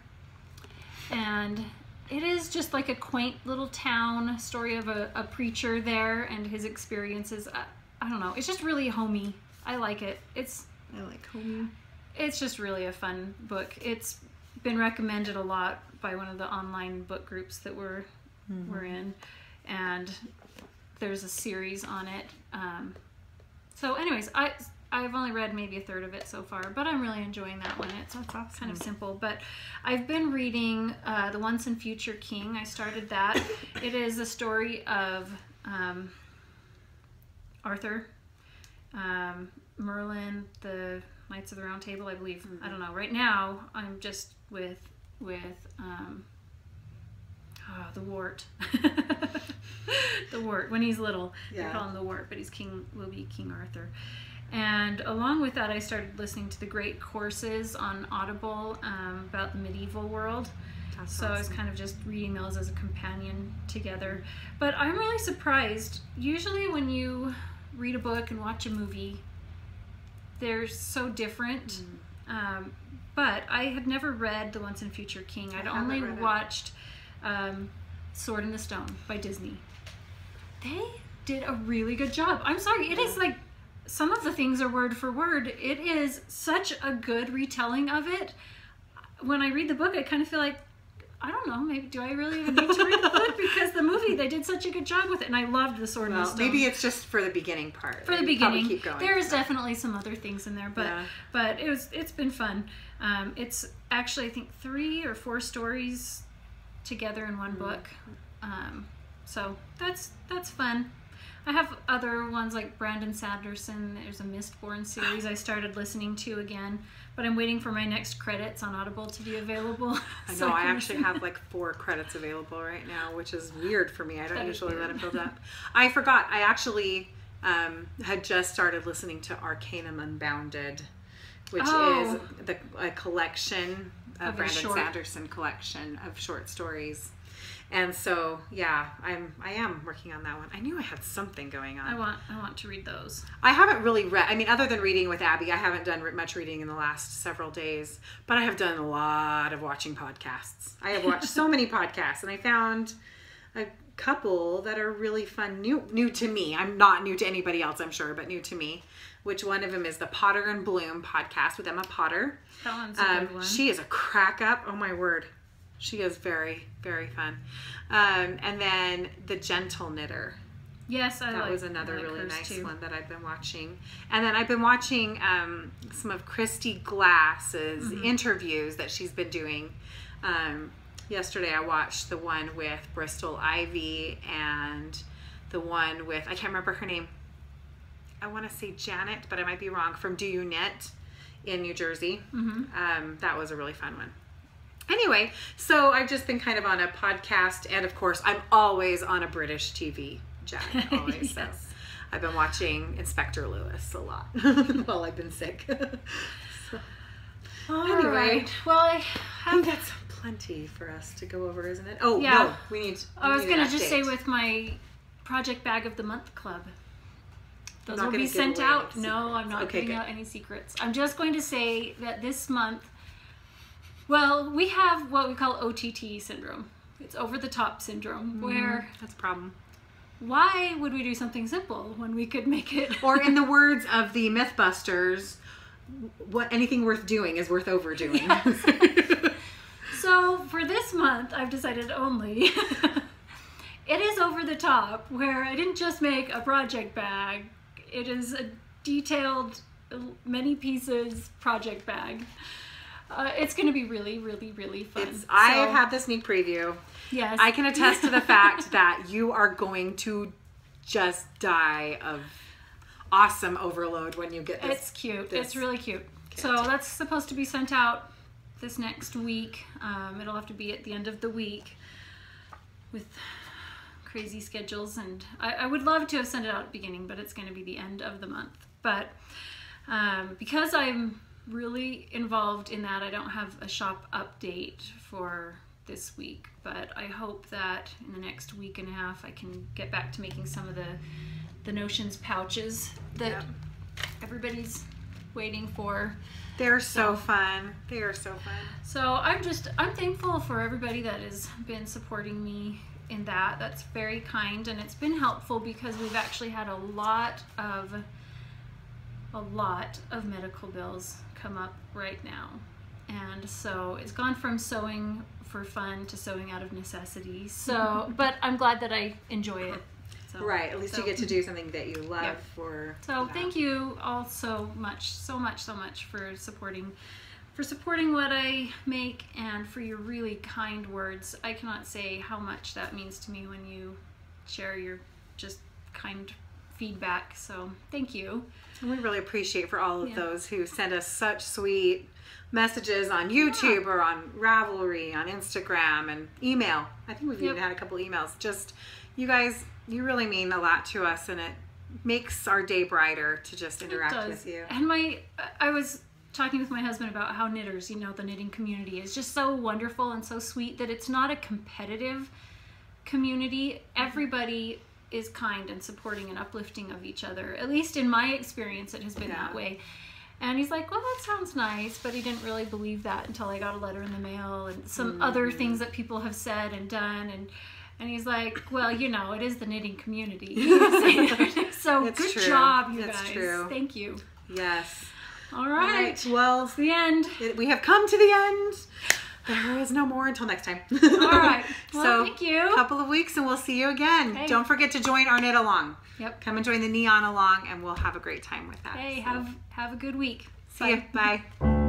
And it is just like a quaint little town story of a, a preacher there and his experiences. I, I don't know. It's just really homey. I like it. It's I like homey. It's just really a fun book. It's been recommended a lot by one of the online book groups that we're mm-hmm. we're in, and there's a series on it. Um, so anyways, I, I've only read maybe a third of it so far, but I'm really enjoying that one. It's awesome. Kind of simple, but I've been reading uh, The Once and Future King. I started that. It is a story of um, Arthur, um, Merlin, the Knights of the Round Table, I believe. Mm-hmm. I don't know. Right now, I'm just with, with um, oh, the Wart. The Wart, when he's little. Yeah. They call him the Wart, but he's King, will be King Arthur. And along with that, I started listening to the Great Courses on Audible um, about the medieval world. That's so awesome. I was kind of just reading those as a companion together. But I'm really surprised. Usually when you read a book and watch a movie, they're so different. Mm. Um, but I had never read The Once and Future King. I'd only watched um, Sword in the Stone by Disney. They did a really good job. I'm sorry, it is like, some of the things are word for word. It is such a good retelling of it. When I read the book, I kind of feel like, I don't know, maybe do I really even need to read the book? Because the movie, they did such a good job with it, and I loved The Sword well, and the Stone. Maybe it's just for the beginning part. For the Maybe beginning. Keep going. There is definitely some other things in there, but yeah. but it was it's been fun. Um, it's actually, I think, three or four stories together in one mm-hmm. book. Um, so that's that's fun. I have other ones like Brandon Sanderson. There's a Mistborn series I started listening to again, but I'm waiting for my next credits on Audible to be available. I know, so I actually have like four credits available right now, which is weird for me. I don't usually let it build up. I forgot, I actually um, had just started listening to Arcanum Unbounded, which oh. is the, a collection, a of Brandon short. Sanderson collection of short stories. And so, yeah, I'm I am working on that one. I knew I had something going on. I want I want to read those. I haven't really read. I mean, other than reading with Abby, I haven't done much reading in the last several days. But I have done a lot of watching podcasts. I have watched so many podcasts, and I found a couple that are really fun. New new to me. I'm not new to anybody else, I'm sure, but new to me. Which one of them is the Potter and Bloom podcast with Emma Potter. That one's a um, good one. She is a crack up. Oh my word. She is very, very fun. Um, and then The Gentle Knitter. Yes, I That like, was another like really nice too. one that I've been watching. And then I've been watching um, some of Christy Glass's mm-hmm. interviews that she's been doing. Um, yesterday I watched the one with Bristol Ivy and the one with, I can't remember her name. I want to say Janet, but I might be wrong, from Do You Knit in New Jersey. Mm-hmm. Um, that was a really fun one. Anyway, so I've just been kind of on a podcast, and of course, I'm always on a British T V, Jack, always. yes. So I've been watching Inspector Lewis a lot while I've been sick. so, All anyway, right. Well, I, have... I think that's plenty for us to go over, isn't it? Oh, yeah. no, we need. We I was going to just say with my Project Bag of the Month Club. Those will be sent out. No, I'm not okay, giving good. out any secrets. I'm just going to say that this month, well, we have what we call O T T syndrome. It's over the top syndrome, mm, where that's a problem. Why would we do something simple when we could make it? Or in the words of the Mythbusters, what anything worth doing is worth overdoing. Yes. So for this month, I've decided only it is over the top, where I didn't just make a project bag. It is a detailed, many pieces project bag. Uh, it's going to be really, really, really fun. It's, so, I've had the sneak preview. Yes. I can attest to the fact that you are going to just die of awesome overload when you get this. It's cute. This it's really cute. kit. So that's supposed to be sent out this next week. Um, it'll have to be at the end of the week with crazy schedules, and I, I would love to have sent it out at the beginning, but it's going to be the end of the month. But um, because I'm really involved in that, I don't have a shop update for this week, but I hope that in the next week and a half I can get back to making some of the the Notions pouches that yep. everybody's waiting for. They're so, so fun. They are so fun. So I'm just, I'm thankful for everybody that has been supporting me in that. That's very kind, and it's been helpful because we've actually had a lot of, a lot of medical bills come up right now. And so it's gone from sewing for fun to sewing out of necessity. So, but I'm glad that I enjoy it. So, right, at least so, you get to do something that you love yep. for So that. Thank you all so much, so much, so much for supporting, for supporting what I make, and for your really kind words. I cannot say how much that means to me when you share your just kind feedback. So thank you. And we really appreciate for all of yeah. those who send us such sweet messages on YouTube yeah. or on Ravelry, on Instagram, and email. I think we've yep. even had a couple emails. Just, you guys, you really mean a lot to us, and it makes our day brighter to just interact with you. And my, I was talking with my husband about how knitters, you know, the knitting community is just so wonderful and so sweet that it's not a competitive community. Everybody is kind and supporting and uplifting of each other. At least in my experience, it has been yeah. that way. And he's like, well, that sounds nice, but he didn't really believe that until I got a letter in the mail and some mm-hmm. other things that people have said and done. And and he's like, well, you know, it is the knitting community. So it's good true. job, you it's guys. True. Thank you. Yes. All right. All right. Well, it's the end. It, we have come to the end. There is no more until next time. All right. Well, so, thank you. A couple of weeks and we'll see you again. Hey. Don't forget to join our knit along. Yep. Come and join the neon along, and we'll have a great time with that. Hey, so. have have a good week. See you. Bye.